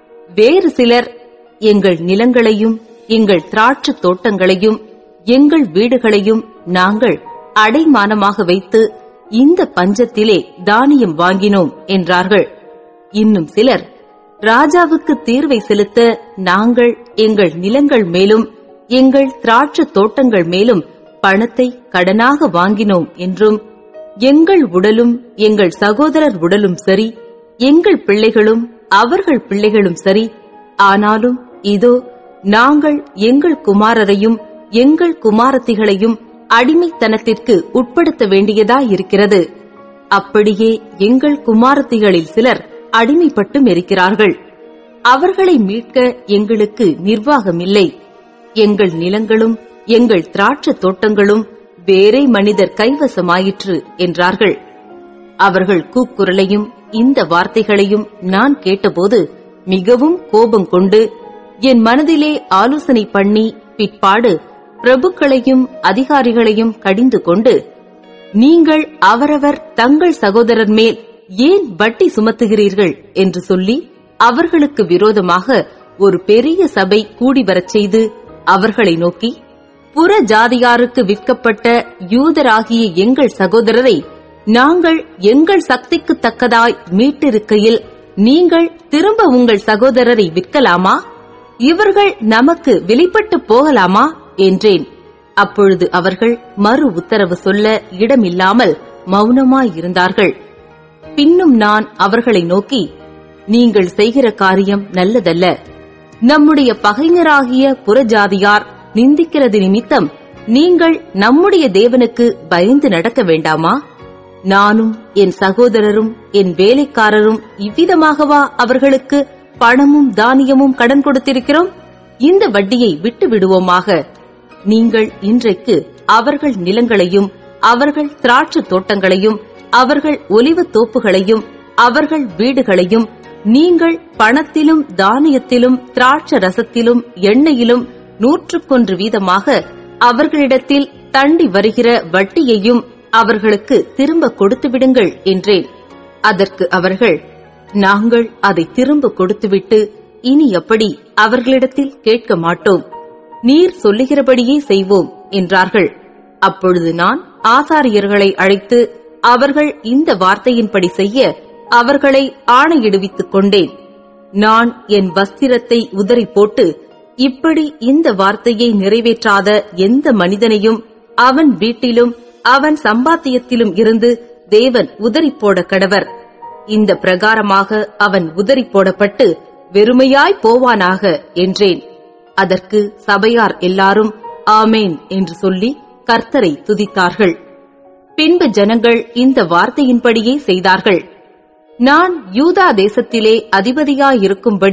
A: வேறு சிலர், எங்கள் நிலங்களையும் எங்கள் திராட்சை தோட்டங்களையும் எங்கள் வீடுகளையும் நாங்கள் அடைமானமாக வைத்து இந்த பஞ்சத்திலே தானியம் வாங்கினோம் என்றார்கள். இன்னும் சிலர், ராஜாவுக்கு தீர்வை செலுத்த நாங்கள் எங்கள் நிலங்கள் மேலும் எங்கள் திராட்சை தோட்டங்கள் மேலும் பணத்தை கடனாக வாங்கினோம் என்றும், எங்கள் உடலும் எங்கள் சகோதரர் உடலும் சரி, எங்கள் பிள்ளைகளும் அவர்கள் பிள்ளைகளும் சரி, ஆனாலும் இதோ நாங்கள் எங்கள் குமாரரையும் எங்கள் குமாரத்திகளையும் அடிமைத்தனத்திற்கு உட்படுத்த வேண்டியதாயிருக்கிறது. அப்படியே எங்கள் குமாரத்திகளில் சிலர் அடிமைப்பட்டும் இருக்கிறார்கள். அவர்களை மீட்க எங்களுக்கு நிர்வாகமில்லை. எங்கள் நிலங்களும் எங்கள் திராட்சை தோட்டங்களும் வேறே மனிதர் கைவசமாயிற்று என்றார்கள். அவர்கள் கூக்குரலையும் இந்த வார்த்தைகளையும் நான் கேட்டபோது மிகவும் கோபம் கொண்டு என் மனதிலே ஆலோசனை பண்ணி பிற்பாடு பிரபுக்களையும் அதிகாரிகளையும் கடிந்து கொண்டு, நீங்கள் அவரவர் தங்கள் சகோதரர் மேல் ஏன் வட்டி சுமத்துகிறீர்கள் என்று சொல்லி அவர்களுக்கு விரோதமாக ஒரு பெரிய சபை கூடி வரச் செய்து அவர்களை நோக்கி, புற ஜாதியாருக்கு விற்கப்பட்ட யூதராகிய எங்கள் சகோதரரை நாங்கள் எங்கள் சக்திக்கு தக்கதாய் மீட்டிருக்கையில் நீங்கள் திரும்ப உங்கள் சகோதரரை விற்கலாமா? இவர்கள் நமக்கு வெளிப்பட்டு போகலாமா என்றேன். அப்பொழுது அவர்கள் மறு உத்தரவு சொல்ல இடமில்லாமல் மௌனமாயிருந்தார்கள். பின்னும் நான் அவர்களை நோக்கி, நீங்கள் செய்கிற காரியம் நல்லதல்ல. நம்முடைய பகைஞராகிய புறஜாதியார் நிந்திக்கிறது நிமித்தம் நீங்கள் நம்முடைய தேவனுக்கு பயந்து நடக்க வேண்டாமா? நானும் என் சகோதரரும் என் வேலைக்காரரும் இவ்விதமாகவா அவர்களுக்கு பணமும் தானியமும் கடன் கொடுத்திருக்கிறோம்? இந்த வட்டியை விட்டு விடுவோமாக. நீங்கள் இன்றைக்கு அவர்கள் நிலங்களையும் அவர்கள் திராட்சை தோட்டங்களையும் அவர்கள் ஒலிவத் தோப்புகளையும் அவர்கள் வீடுகளையும் நீங்கள் பணத்திலும் தானியத்திலும் திராட்சை ரசத்திலும் எண்ணெயிலும் நூற்றுக்கொன்று வீதமாக அவர்களிடத்தில் தண்டி வருகிற வட்டியையும் அவர்களுக்கு திரும்ப கொடுத்து விடுங்கள் என்றேன். அதற்கு அவர்கள், நாங்கள் அதை திரும்ப கொடுத்துவிட்டு இனி எப்படி அவர்களிடத்தில் கேட்க மாட்டோம். நீர் சொல்லுகிறபடியே செய்வோம் என்றார்கள். அப்பொழுது நான் ஆசாரியர்களை அழைத்து அவர்கள் இந்த வார்த்தையின்படி செய்ய அவர்களை ஆணையிடுவித்துக் கொண்டேன். நான் என் வஸ்திரத்தை உதறி போட்டு, இப்படி இந்த வார்த்தையை நிறைவேற்றாத எந்த மனிதனையும் அவன் வீட்டிலும் அவன் சம்பாத்தியத்திலும் இருந்து தேவன் உதறி போட கடவர். இந்த பிரகாரமாக அவன் உதறி போடப்பட்டு வெறுமையாய் போவானாக என்றேன். அதற்கு சபையார் எல்லாரும் ஆமேன் என்று சொல்லி கர்த்தரை துதித்தார்கள். பின்பு ஜனங்கள் இந்த வார்த்தையின்படியே செய்தார்கள். நான் யூதா தேசத்திலே அதிபதியாயிருக்கும்படி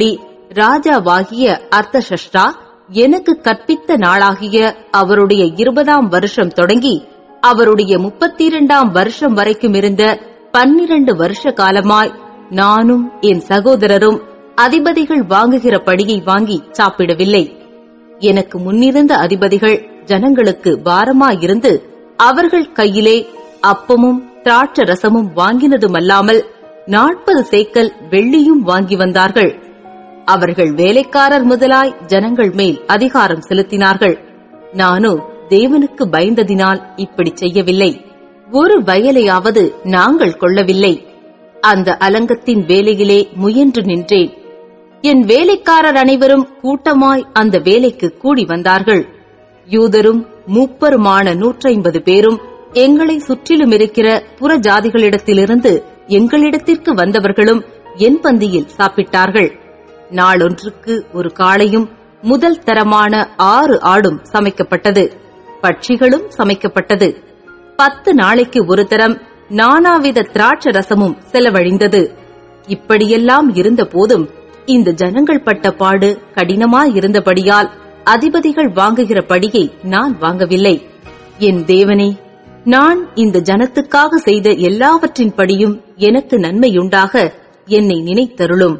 A: ராஜாவாகிய அர்த்தசஷ்டா எனக்கு கற்பித்த நாளாகிய அவருடைய இருபதாம் வருஷம் தொடங்கி அவருடைய முப்பத்தி இரண்டாம் வருஷம் வரைக்கும் இருந்த பன்னிரண்டு வருஷ காலமாய் நானும் என் சகோதரரும் அதிபதிகள் வாங்குகிற படியை வாங்கி சாப்பிடவில்லை. எனக்கு முன்னிருந்த அதிபதிகள் ஜனங்களுக்கு பாரமாயிருந்து அவர்கள் கையிலே அப்பமும் திராட்ச ரசமும் வாங்கினதுமல்லாமல் நாற்பது சேக்கல் வெள்ளியும் வாங்கி வந்தார்கள். அவர்கள் வேலைக்காரர் முதலாய் ஜனங்கள் மேல் அதிகாரம் செலுத்தினார்கள். நானோ தேவனுக்கு பயந்ததினால் இப்படி செய்யவில்லை. ஒரு வயலையாவது நாங்கள் கொள்ளவில்லை. அந்த அலங்கத்தின் வேலையிலே முயன்று நின்றேன். என் வேலைக்காரர் அனைவரும் கூட்டமாய் அந்த வேலைக்கு கூடி வந்தார்கள். யூதரும் மூப்பருமான நூற்றைம்பது பேரும் எங்களை சுற்றிலும் இருக்கிற புற ஜாதிகளிடத்திலிருந்து எங்களிடத்திற்கு வந்தவர்களும் என் பந்தியில் சாப்பிட்டார்கள். நாளொன்றுக்கு ஒரு காளையும் முதல் தரமான ஆறு ஆடும் சமைக்கப்பட்டது. பட்சிகளும் சமைக்கப்பட்டது. பத்து நாளைக்கு ஒரு தரம் நானாவித திராட்ச ரசமும் செலவழிந்தது. இப்படியெல்லாம் இருந்த போதும் இந்த ஜனங்கள் பட்ட பாடு கடினமாயிருந்தபடியால் அதிபதிகள் வாங்குகிற படியை நான் வாங்கவில்லை. என் தேவனே, நான் இந்த ஜனத்துக்காக செய்த எல்லாவற்றின் படியும் எனக்கு நன்மையுண்டாக என்னை நினைத்தருளும்.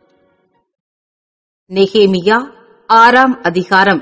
A: நெகேமியா ஆறாம் அதிகாரம்.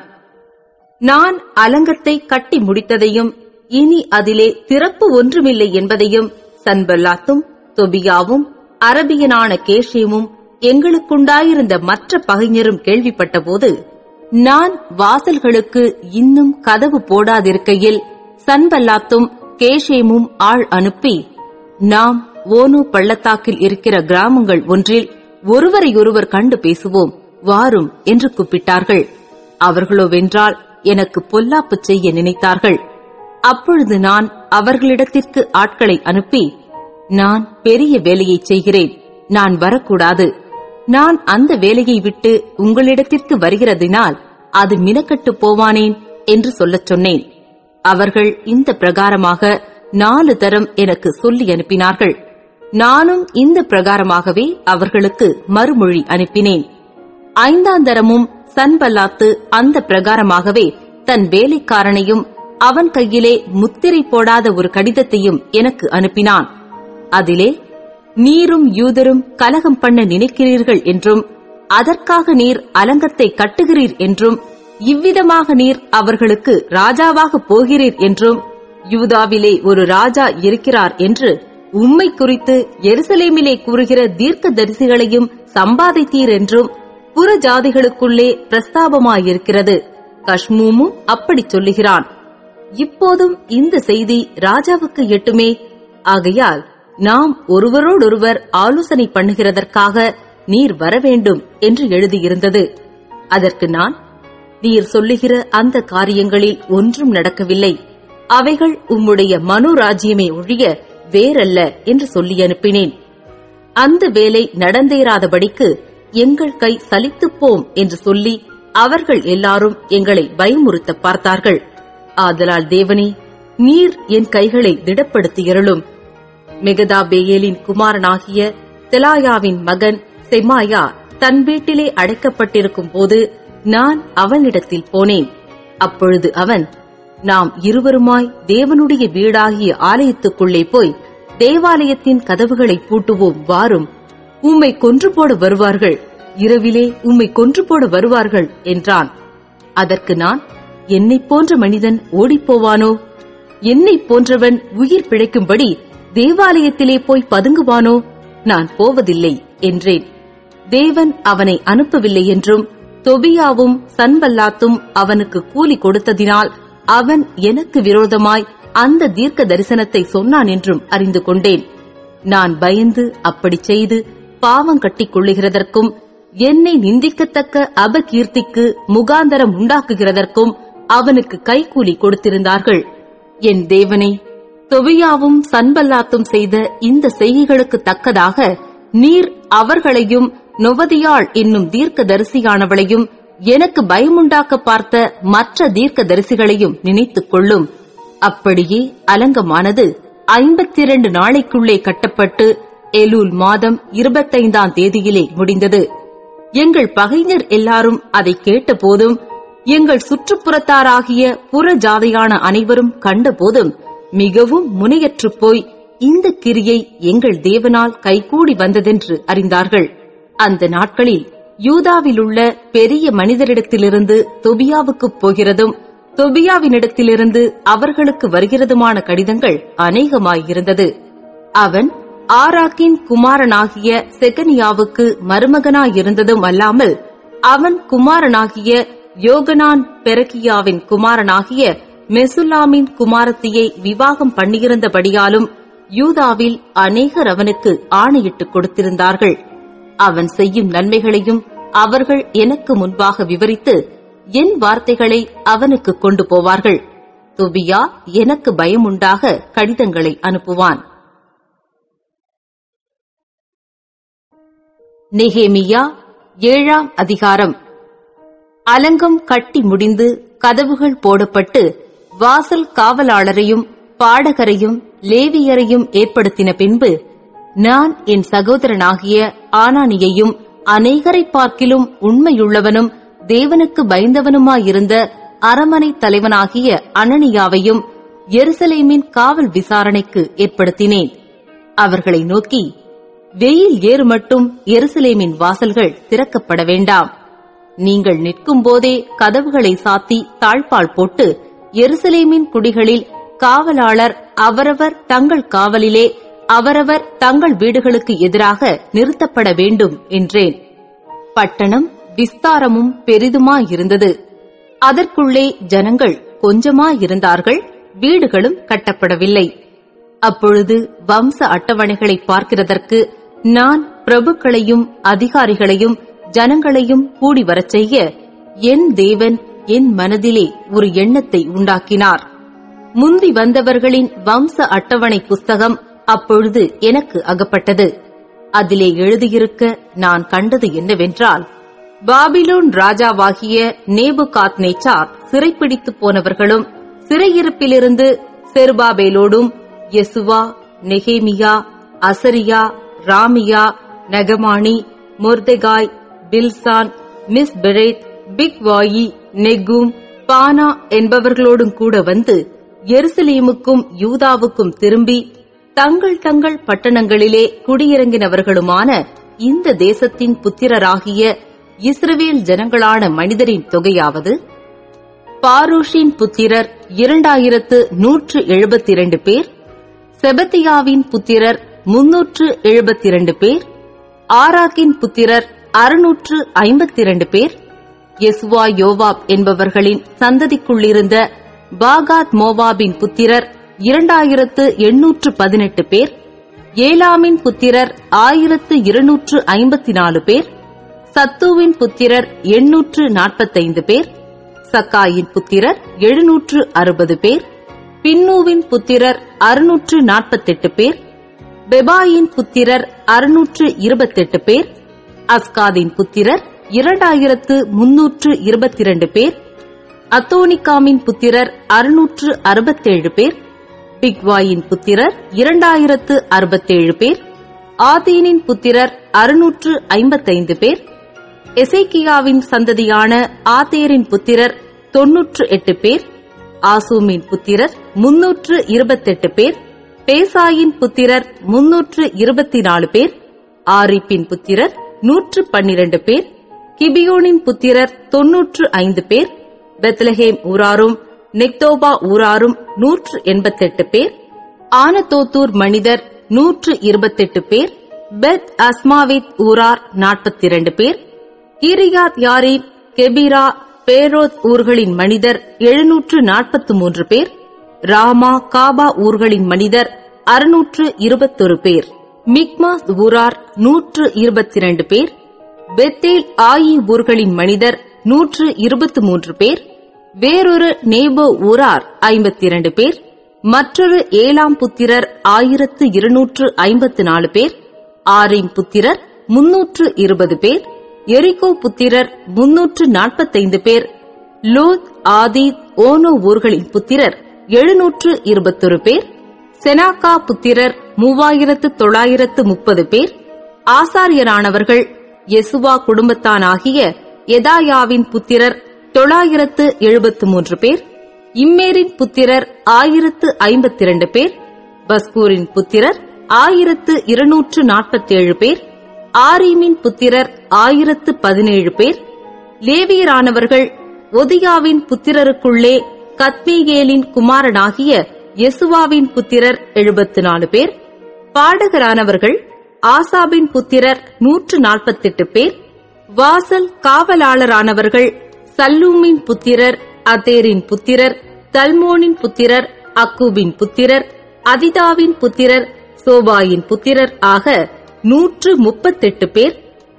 A: நான் அலங்கத்தை கட்டி முடித்ததையும் இனி அதிலே திறப்பு ஒன்றுமில்லை என்பதையும் சன்பல்லாத்தும் தொபியாவும் அரபியனான கேஷேமும் எங்களுக்குண்டாயிருந்த மற்ற பகைஞரும் கேள்விப்பட்டபோது, நான் வாசல்களுக்கு இன்னும் கதவு போடாதிருக்கையில் சன்பல்லாத்தும் கேஷேமும் ஆள் அனுப்பி, நாம் ஓனு பள்ளத்தாக்கில் இருக்கிற கிராமங்கள் ஒன்றில் ஒருவரையொருவர் கண்டு பேசுவோம், வாரும் என்று கூப்பிட்டார்கள். அவர்களோவென்றால் எனக்கு பொல்லாப்பு செய்ய நினைத்தார்கள். அப்பொழுது நான் அவர்களிடத்திற்கு ஆட்களை அனுப்பி, நான் பெரிய வேலையை செய்கிறேன், நான் வரக்கூடாது. நான் அந்த வேலையை விட்டு உங்களிடத்திற்கு வருகிறதினால் அது மினக்கட்டு போவானேன் என்று சொல்லச் சொன்னேன். அவர்கள் இந்த பிரகாரமாக நாலு தரம் எனக்கு சொல்லி அனுப்பினார்கள். நானும் இந்த பிரகாரமாகவே அவர்களுக்கு மறுமொழி அனுப்பினேன். ஐந்தாந்தரமும் சன்பல்லாத்து அந்த பிரகாரமாகவே தன் வேலைக்காரனையும் அவன் கையிலே முத்திரை போடாத ஒரு கடிதத்தையும் எனக்கு அனுப்பினான். அதிலே, நீரும் யூதரும் கலகம் பண்ண நினைக்கிறீர்கள் என்றும், அதற்காக நீர் அலங்கத்தை கட்டுகிறீர் என்றும், இவ்விதமாக நீர் அவர்களுக்கு ராஜாவாக போகிறீர் என்றும், யூதாவிலே ஒரு ராஜா இருக்கிறார் என்று உம்மை குறித்து எருசலேமிலே கூறுகிற தீர்க்க தரிசிகளையும் சம்பாதித்தீர் என்றும் புற ஜாதிகளுக்குள்ளே பிரஸ்தாபமாயிருக்கிறது. கஷ்மூமும் அப்படி சொல்லுகிறான். இப்போதும் இந்த செய்தி ராஜாவுக்கு எட்டுமே. ஆகையால் நாம் ஒருவரோடொருவர் ஆலோசனை பண்ணுகிறதற்காக நீர் வரவேண்டும் என்று எழுதியிருந்தது. அதற்கு நான், நீர் சொல்லுகிற அந்த காரியங்களில் ஒன்றும் நடக்கவில்லை, அவைகள் உம்முடைய மனோராஜ்யமே ஒழிய வேறல்ல என்று சொல்லி அனுப்பினேன். அந்த வேலை நடந்தேறாதபடிக்கு எங்கள் கை சலித்துப்போம் என்று சொல்லி அவர்கள் எல்லாரும் எங்களை பயமுறுத்த பார்த்தார்கள். ஆதலால் தேவனே, நீர் என் கைகளை திடப்படுத்தியருளும். மெகதாபேயேலின் குமாரனாகிய தெலாயாவின் மகன் செமாயா தன் வீட்டிலே அடைக்கப்பட்டிருக்கும் போது நான் அவனிடத்தில் போனேன். அப்பொழுது அவன், நாம் இருவருமாய் தேவனுடைய வீடாகிய ஆலயத்துக்குள்ளே போய் தேவாலயத்தின் கதவுகளை பூட்டுவோம், வாரும், உம்மை கொன்று போட வருவார்கள், இரவிலே உம்மை கொன்று போட வருவார்கள் என்றான். அதற்கு நான், என்னைப் போன்ற மனிதன் ஓடிப்போவானோ? என்னைப் போன்றவன் உயிர் பிழைக்கும்படி தேவாலயத்திலே போய் பதுங்குவானோ? நான் போவதில்லை என்றேன். தேவன் அவனை அனுப்பவில்லை என்றும், தொபியாவும் சன்பல்லாத்தும் அவனுக்கு கூலி கொடுத்ததினால் அவன் எனக்கு விரோதமாய் அந்த தீர்க்க தரிசனத்தை சொன்னான் என்றும் அறிந்து கொண்டேன். நான் பயந்து அப்படி செய்து பாவம் கட்டிக் கொள்ளுகிறதற்கும், என்னை நிந்திக்கத்தக்க அபகீர்த்திக்கு முகாந்தரம் உண்டாக்குகிறதற்கும் அவனுக்கு கைக்கூலி கொடுத்திருந்தார்கள். என் தேவனே, தொபியாவும் சன்பல்லாத்தும் செய்த இந்த செய்கைகளுக்கு தக்கதாக நீர் அவர்களையும் நொவதியாள் என்னும் தீர்க்க தரிசியானவளையும் எனக்கு பயமுண்டாக்க பார்த்த மற்ற தீர்க்க தரிசிகளையும் நினைத்துக் கொள்ளும். அப்படியே அலங்கமானது ஐம்பத்தி இரண்டு நாளைக்குள்ளே கட்டப்பட்டு எலூல் மாதம் இருபத்தைந்தாம் தேதியிலே முடிந்தது. எங்கள் பகைஞர் எல்லாரும் அதை கேட்டபோதும், எங்கள் சுற்றுப்புறத்தாராகிய புற ஜாதியான அனைவரும் கண்டபோதும் மிகவும் முனையற்றுப் போய் இந்த கிரியை எங்கள் தேவனால் கைகூடி வந்ததென்று அறிந்தார்கள். அந்த நாட்களில் யூதாவிலுள்ள பெரிய மனிதரிடத்திலிருந்து தொபியாவுக்குப் போகிறதும் தொபியாவினிடத்திலிருந்து அவர்களுக்கு வருகிறதுமான கடிதங்கள் அநேகமாயிருந்தது. அவன் ஆராக்கின் குமாரனாகிய செகனியாவுக்கு மருமகனாயிருந்ததும் அல்லாமல், அவன் குமாரனாகிய யோகனான் பெரகியாவின் குமாரனாகிய மெசுல்லாமின் குமாரத்தியை விவாகம் பண்ணியிருந்தபடியாலும் யூதாவில் அநேகர் அவனுக்கு ஆணையிட்டுக் கொடுத்திருந்தார்கள். அவன் செய்யும் நன்மைகளையும் அவர்கள் எனக்கு முன்பாக விவரித்து என் வார்த்தைகளை அவனுக்கு கொண்டு போவார்கள். தொபியா எனக்கு பயமுண்டாக கடிதங்களை அனுப்புவான். நெகேமியா ஏழாம் அதிகாரம். அலங்கம் கட்டி முடிந்து கதவுகள் போடப்பட்டு வாசல் காவலாளரையும் பாடகரையும் லேவியரையும் ஏற்படுத்தின பின்பு, நான் என் சகோதரனாகிய ஆனானியையும் அநேகரை பார்க்கிலும் உண்மையுள்ளவனும் தேவனுக்கு பயந்தவனுமாயிருந்த அரமனை தலைவனாகிய அனனியாவையும் எருசலேமின் காவல் விசாரணைக்கு ஏற்படுத்தினேன். அவர்களை நோக்கி, வெயில் ஏறு மட்டும் எருசலேமின் வாசல்கள் திறக்கப்பட வேண்டாம். நீங்கள் நிற்கும் போதே கதவுகளை சாத்தி தாழ்பால் போட்டு எருசலேமின் குடிகளில் காவலாளர் அவரவர் தங்கள் காவலிலே அவரவர் தங்கள் வீடுகளுக்கு எதிராக நிறுத்தப்பட வேண்டும் என்றேன். பட்டணம் விஸ்தாரமும் பெரிதுமாயிருந்தது. அதற்குள்ளே ஜனங்கள் கொஞ்சமாயிருந்தார்கள், வீடுகளும் கட்டப்படவில்லை. அப்பொழுது வம்ச அட்டவணைகளை பார்க்கிறதற்கு நான் பிரபுக்களையும் அதிகாரிகளையும் ஜனங்களையும் கூடி வரச் செய்ய என் தேவன் என் மனதிலே ஒரு எண்ணத்தை உண்டாக்கினார். முந்தி வந்தவர்களின் வம்ச அட்டவணை புஸ்தகம் அப்பொழுது எனக்கு அகப்பட்டது. அதிலே எழுதியிருக்க நான் கண்டது என்னவென்றால், பாபிலோன் ராஜாவாகிய நேபுகாத்நேச்சார் சிறைப்பிடித்து போனவர்களும் சிறையிருப்பிலிருந்து செருபாபேலோடும் யெசுவா, நெகேமியா, அசரியா, ராமியா, நகமானி, மொர்தெகாய், பில்சான், மிஸ்பெரேத், பிக்வாயி, நெகும், பானா என்பவர்களோடும் கூட வந்து எருசலேமுக்கும் யூதாவுக்கும் திரும்பி தங்கள் தங்கள் பட்டணங்களிலே குடியிறங்கினவர்களுமான இந்த தேசத்தின் புத்திரராகிய இஸ்ரவேல் ஜனங்களான மனிதரின் தொகையாவது, பாரூஷின் புத்திரர் இரண்டாயிரத்து நூற்று எழுபத்தி இரண்டு பேர், செபத்தியாவின் புத்திரர் முன்னூற்று எழுபத்தி இரண்டு பேர், ஆராக்கின் புத்திரர் அறுநூற்று ஐம்பத்தி இரண்டு பேர், யெசுவா யோவாப் என்பவர்களின் சந்ததிக்குள்ளிருந்த பாகாத் மோவாபின் புத்திரர் இரண்டாயிரத்து எண்ணூற்று பதினெட்டு பேர், ஏலாமின் புத்திரர் ஆயிரத்து இருநூற்று ஐம்பத்தி நாலு பேர், சத்துவின் புத்திரர் எண்ணூற்று நாற்பத்தைந்து பேர், சக்காயின் புத்திரர் எழுநூற்று அறுபது பேர், பின்னூவின் புத்திரர் அறுநூற்று நாற்பத்தெட்டு பேர், பெபாயின் புத்திரர் அறுநூற்று இருபத்தெட்டு பேர், அஸ்காதின் புத்திரர் இரண்டாயிரத்து முன்னூற்று இருபத்தி இரண்டு பேர், அத்தோனிகாமின் புத்திரர் அறுநூற்று அறுபத்தேழு பேர், பிக்வாயின் புத்திரர் இரண்டாயிரத்து அறுபத்தேழு பேர், ஆதீனின் புத்திரர் அறுநூற்று ஐம்பத்தைந்து பேர், எசேக்கியாவின் சந்ததியான ஆதேரின் புத்திரர் தொன்னூற்று எட்டு பேர், ஆசூமின் புத்திரர் முன்னூற்று இருபத்தெட்டு பேர், பேசாயின் புத்திரர் முன்னூற்று இருபத்தி நாலு பேர், ஆரிப்பின் புத்திரர் நூற்று பன்னிரண்டு பேர், கிபியோனின் புத்திரர் தொன்னூற்று ஐந்து பேர், பெத்லஹேம் ஊராரும் நெக்தோபா ஊராரும் நூற்று எண்பத்தெட்டு பேர், ஆனதோத்தூர் மனிதர் நூற்று இருபத்தெட்டு பேர், பெத் அஸ்மாவித் ஊரார் நாற்பத்தி இரண்டு பேர், கீரியாத் யாரீம், கெபிரா, பேரோத் ஊர்களின் மனிதர் எழுநூற்று நாற்பத்தி மூன்று பேர், ராமா, காபா ஊர்களின் மனிதர் அறுநூற்று இருபத்தொரு பேர், மிக்மாஸ் ஊரார் நூற்று இருபத்தி இரண்டு பேர், பெத்தேல் ஆயி ஊர்களின் மனிதர் நூற்று இருபத்தி மூன்று பேர், வேறொரு நேபோ ஊரார் ஐம்பத்தி இரண்டு பேர், மற்றொரு ஏழாம் புத்திரர் ஆயிரத்து இருநூற்று ஐம்பத்தி நாலு பேர், ஆரிம் புத்திரர் முன்னூற்று இருபது பேர், எரிகோ புத்திரர் முன்னூற்று நாற்பத்தைந்து பேர், லோத், ஆதீத், ஓனோ ஊர்களின் புத்திரர் எழுநூற்று இருபத்தொரு பேர், செனாக்கா புத்திரர் மூவாயிரத்து தொள்ளாயிரத்து முப்பது பேர், ஆசாரியரானவர்கள் யெசுவா குடும்பத்தானாகிய எதாயாவின் புத்திரர் தொள்ளாயிரத்து எழுபத்து மூன்று பேர். இம்மேரின் புத்திரர் ஆயிரத்து ஐம்பத்தி இரண்டு பேர். பஸ்கூரின் புத்திரர் ஆயிரத்து இருநூற்று நாற்பத்தேழு பேர். ஆரீமின் புத்திரர் ஆயிரத்து பதினேழு பேர். லேவியரானவர்கள் ஒதியாவின் புத்திரருக்குள்ளே கத்மீகேலின் குமாரனாகிய யெசுவாவின் புத்திரர் எழுபத்து நாலு பேர். பாடகரானவர்கள் ஆசாபின் புத்திரர் நூற்று நாற்பத்தெட்டு பேர். வாசல் காவலாளரானவர்கள் சல்லூமின் புத்திரர், அதேரின் புத்திரர், தல்மோனின் புத்திரர், அக்கூபின் புத்திரர், அதிதாவின் புத்திரர், சோபாயின் புத்திரர் ஆக நூற்று முப்பத்தெட்டு பேர்.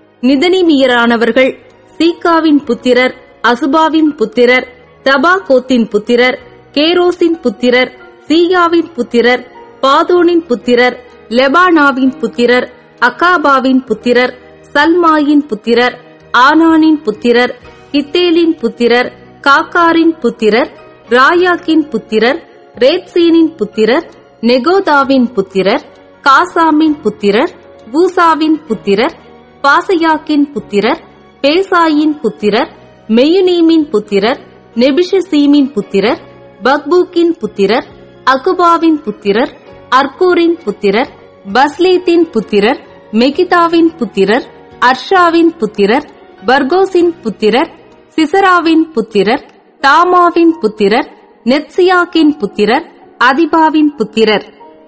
A: நிதனிமியரானவர்கள் சீகாவின் புத்திரர், அசுபாவின் புத்திரர், தபாகோத்தின் புத்திரர், கேரோசின் புத்திரர், சீயாவின் புத்திரர், பாதோனின் புத்திரர், லெபானாவின் புத்திரர், அகாபாவின் புத்திரர், சல்மாயின் புத்திரர், ஆனானின் புத்திரர், கித்தேலின் புத்திரர், காக்காரின் புத்திரர், ராயாக்கின் புத்திரர், ரேத்சீனின் புத்திரர், நெகோதாவின் புத்திரர், காசாமின் புத்திரர், பூசாவின் புத்திரர், பாசையாக்கின் புத்திரர், பேசாயின் புத்திரர், மெயுனீமின் புத்திரர், நெபிஷசீமின் புத்திரர், பக்பூக்கின் புத்திரர், அகுபாவின் புத்திரர், அர்கூரின் புத்திரர், பஸ்லீத்தின் புத்திரர், மெகிதாவின் புத்திரர், அர்ஷாவின் புத்திரர், பர்கோசின் புத்திரர், சிசராவின் புத்திரர், தாமாவின் புத்திரர், நெத்சியாக்கின் புத்திரர், அதிபாவின் புத்திரர்.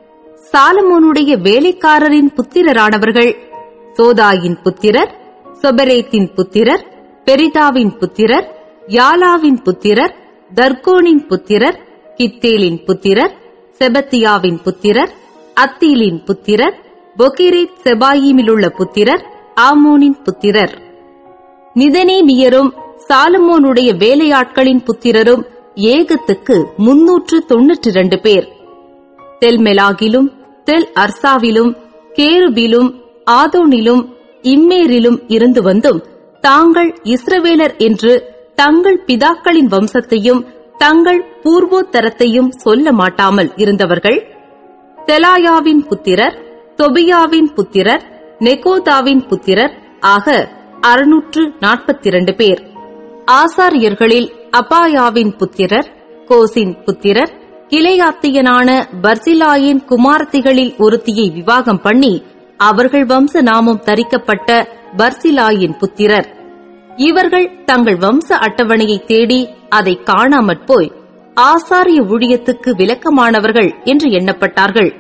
A: சாலமோனுடைய வேலைக்காரரின் புத்திரரானவர்கள் சோதாயின் புத்திரர், சொபரேத்தின் புத்திரர், பெரிதாவின் புத்திரர், யாலாவின் புத்திரர், தர்கோனின் புத்திரர், கித்தேலின் புத்திரர், செபத்தியாவின் புத்திரர், அத்தீலின் புத்திரர், பொகிரேத் செபாயிமிலுள்ள புத்திரர், ஆமோனின் புத்திரர். நிதனேமியரும் சாலமோனுடைய வேலையாட்களின் புத்திரரும் ஏகத்துக்கு முன்னூற்று தொன்னூற்றி இரண்டு பேர். தெல்மெலாகிலும் தெல் அர்சாவிலும் கேருபிலும் ஆதோனிலும் இம்மேரிலும் இருந்து வந்தும் தாங்கள் இஸ்ரவேலர் என்று தங்கள் பிதாக்களின் வம்சத்தையும் தங்கள் பூர்வோத்தரத்தையும் சொல்ல மாட்டாமல் இருந்தவர்கள் தெலாயாவின் புத்திரர், தொபியாவின் புத்திரர், நெகோதாவின் புத்திரர் ஆக அறுநூற்று நாற்பத்தி இரண்டு பேர். ஆசாரியர்களில் அபாயாவின் புத்திரர், கோசின் புத்திரர், கிளையாத்தியனான பர்சிலாயின் குமாரத்திகளில் ஒருத்தியை விவாகம் பண்ணி அவர்கள் வம்ச நாமம் தரிக்கப்பட்ட பர்சிலாயின் புத்திரர். இவர்கள் தங்கள் வம்ச அட்டவணையை தேடி அதை காணாமற் போய் ஆசாரிய ஊழியத்துக்கு விலக்கமானவர்கள் என்று எண்ணப்பட்டார்கள்.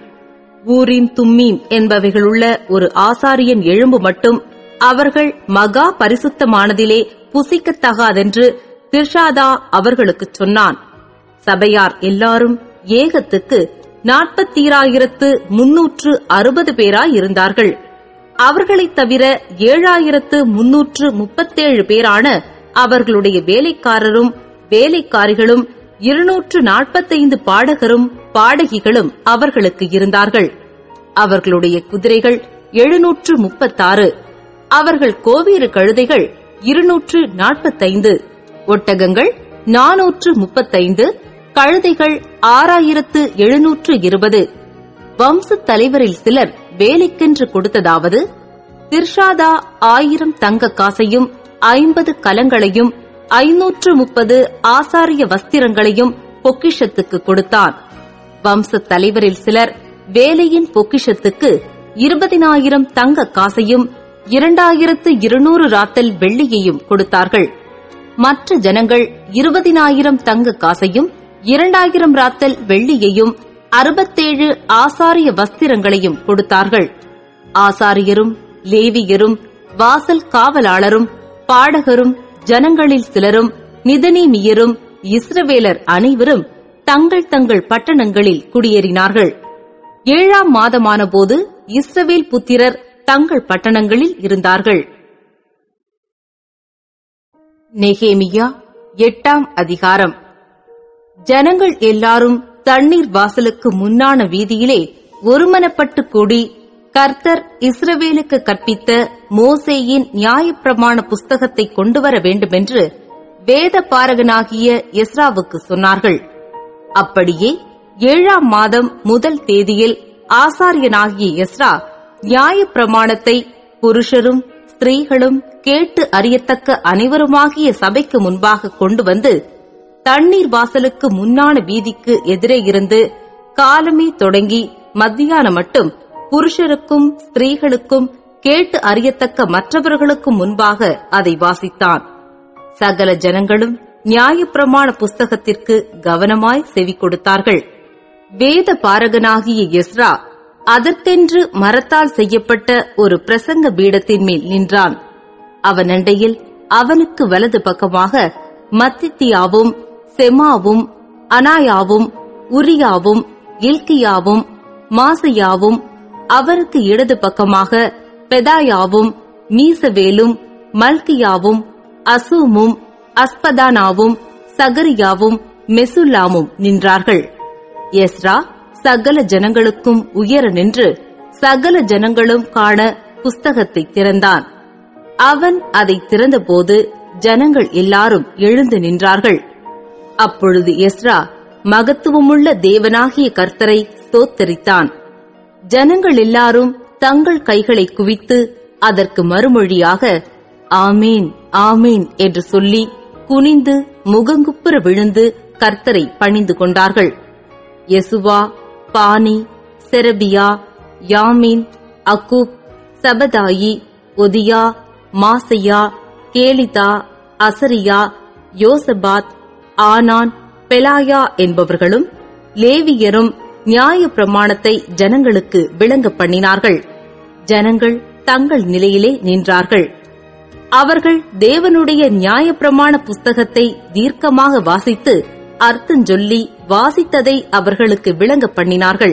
A: ஊரீம் தும்மீம் என்பவைகளுள்ள ஒரு ஆசாரியன் எழும்பு மட்டும் அவர்கள் மகா பரிசுத்தமானதிலே புசிக்கத்தகாதென்று திர்ஷாதா அவர்களுக்குச் சொன்னான். சபையார் எல்லாரும் ஏகத்துக்கு நாற்பத்தீராயிரத்து முன்னூற்று அறுபது பேராயிருந்தார்கள். அவர்களைத் தவிர ஏழாயிரத்து முன்னூற்று முப்பத்தேழு பேரான அவர்களுடைய வேலைக்காரரும் வேலைக்காரிகளும் இருநூற்று நாற்பத்தைந்து பாடகரும் பாடகிகளும் அவர்களுக்கு இருந்தார்கள். அவர்களுடைய குதிரைகள் எழுநூற்று முப்பத்தாறு, அவர்கள் கோவேறு கழுதைகள் இருநூற்று நாற்பத்தைந்து, ஒட்டகங்கள் நானூற்று முப்பத்தைந்து, கழுதைகள் ஆறாயிரத்து எழுநூற்று இருபது. வம்சத் தலைவரில் சிலர் வேலைக்கென்று கொடுத்ததாவது: திர்ஷாதா ஆயிரம் தங்க காசையும் ஐம்பது கலங்களையும் ஐநூற்று முப்பது ஆசாரிய வஸ்திரங்களையும் பொக்கிஷத்துக்கு கொடுத்தான். வம்சத் தலைவரில் சிலர் வேலையின் பொக்கிஷத்துக்கு இருபதினாயிரம் தங்க காசையும் இரண்டாயிரத்து இருநூறு ராத்தல் வெள்ளியையும் கொடுத்தார்கள். மற்ற ஜனங்கள் இருபதினாயிரம் தங்க காசையும் இரண்டாயிரம் ராத்தல் வெள்ளியையும் அறுபத்தேழு ஆசாரிய வஸ்திரங்களையும் கொடுத்தார்கள். ஆசாரியரும் லேவியரும் வாசல் காவலாளரும் பாடகரும் ஜனங்களில் சிலரும் நிதனீமியரும் இஸ்ரவேலர் அனைவரும் தங்கள் தங்கள் பட்டணங்களில் குடியேறினார்கள். ஏழாம் மாதமான போது இஸ்ரவேல் புத்திரர் தங்கள் பட்டணங்களில் இருந்தார்கள். நெகேமியா எட்டாம் அதிகாரம். ஜனங்கள் எல்லாரும் தண்ணீர் வாசலுக்கு முன்னான வீதியிலே ஒருமனப்பட்டு கூடி கர்த்தர் இஸ்ரவேலுக்கு கற்பித்த மோசேயின் நியாயப்பிரமாண புஸ்தகத்தை கொண்டுவர வேண்டுமென்று வேத பாரகனாகிய எஸ்ராவுக்கு சொன்னார்கள். அப்படியே ஏழாம் மாதம் முதல் தேதியில் ஆசாரியனாகிய எஸ்ரா நியாயப்பிரமாணத்தை புருஷரும் ஸ்திரீகளும் கேட்டு அறியத்தக்க அனைவருமாகிய சபைக்கு முன்பாக கொண்டு வந்து தண்ணீர் வாசலுக்கு முன்னான வீதிக்கு எதிரே இருந்து காலமே தொடங்கி மத்தியானம் மட்டும் புருஷருக்கும் ஸ்திரீகளுக்கும் கேட்டு அறியத்தக்க மற்றவர்களுக்கும் முன்பாக அதை வாசித்தான். சகல ஜனங்களும் நியாயப்பிரமாண புஸ்தகத்திற்கு கவனமாய் செவி கொடுத்தார்கள். வேத பாரகனாகிய எஸ்ரா அதற்கென்று மரத்தால் செய்யப்பட்ட ஒரு பிரசங்க பீடத்தின் மேல் நின்றான். அவன் அண்டையில் அவனுக்கு வலது பக்கமாக மத்தித்தியாவும் செமாவும் அனாயாவும் உரியாவும் இல்கியாவும் மாசையாவும், அவருக்கு இடது பக்கமாக பெதாயாவும் மீசவேலும் மல்கியாவும் அசூமும் அஸ்பதானாவும் சகரியாவும் மெசுல்லாமும் நின்றார்கள். எஸ்ரா சகல ஜனங்களுக்கும் உயர நின்று சகல ஜனங்களும் காண புஸ்தகத்தை திறந்தான். அவன் அதை திறந்தபோது ஜனங்கள் எல்லாரும் எழுந்து நின்றார்கள். அப்பொழுது எஸ்ரா மகத்துவமுள்ள தேவனாகிய கர்த்தரை ஸ்தோத்தரித்தான். ஜனங்கள் எல்லாரும் தங்கள் கைகளை குவித்து அதற்கு மறுமொழியாக ஆமீன் ஆமீன் என்று சொல்லி குனிந்து முகங்குப்புற விழுந்து கர்த்தரை பணிந்து கொண்டார்கள். யெசுவா, பானி, செரபியா, யாமீன், அக்கூப், சபதாயி, ஒதியா, மாசையா, கேலிதா, அசரியா, யோசபாத், ஆனான், பெலாயா என்பவர்களும் லேவியரும் நியாய பிரமாணத்தை ஜனங்களுக்கு விளங்க பண்ணினார்கள். ஜனங்கள் தங்கள் நிலையிலே நின்றார்கள். அவர்கள் தேவனுடைய நியாயப்பிரமாண புஸ்தகத்தை தீர்க்கமாக வாசித்து அர்த்தஞ்சொல்லி வாசித்ததை அவர்களுக்கு விளங்க பண்ணினார்கள்.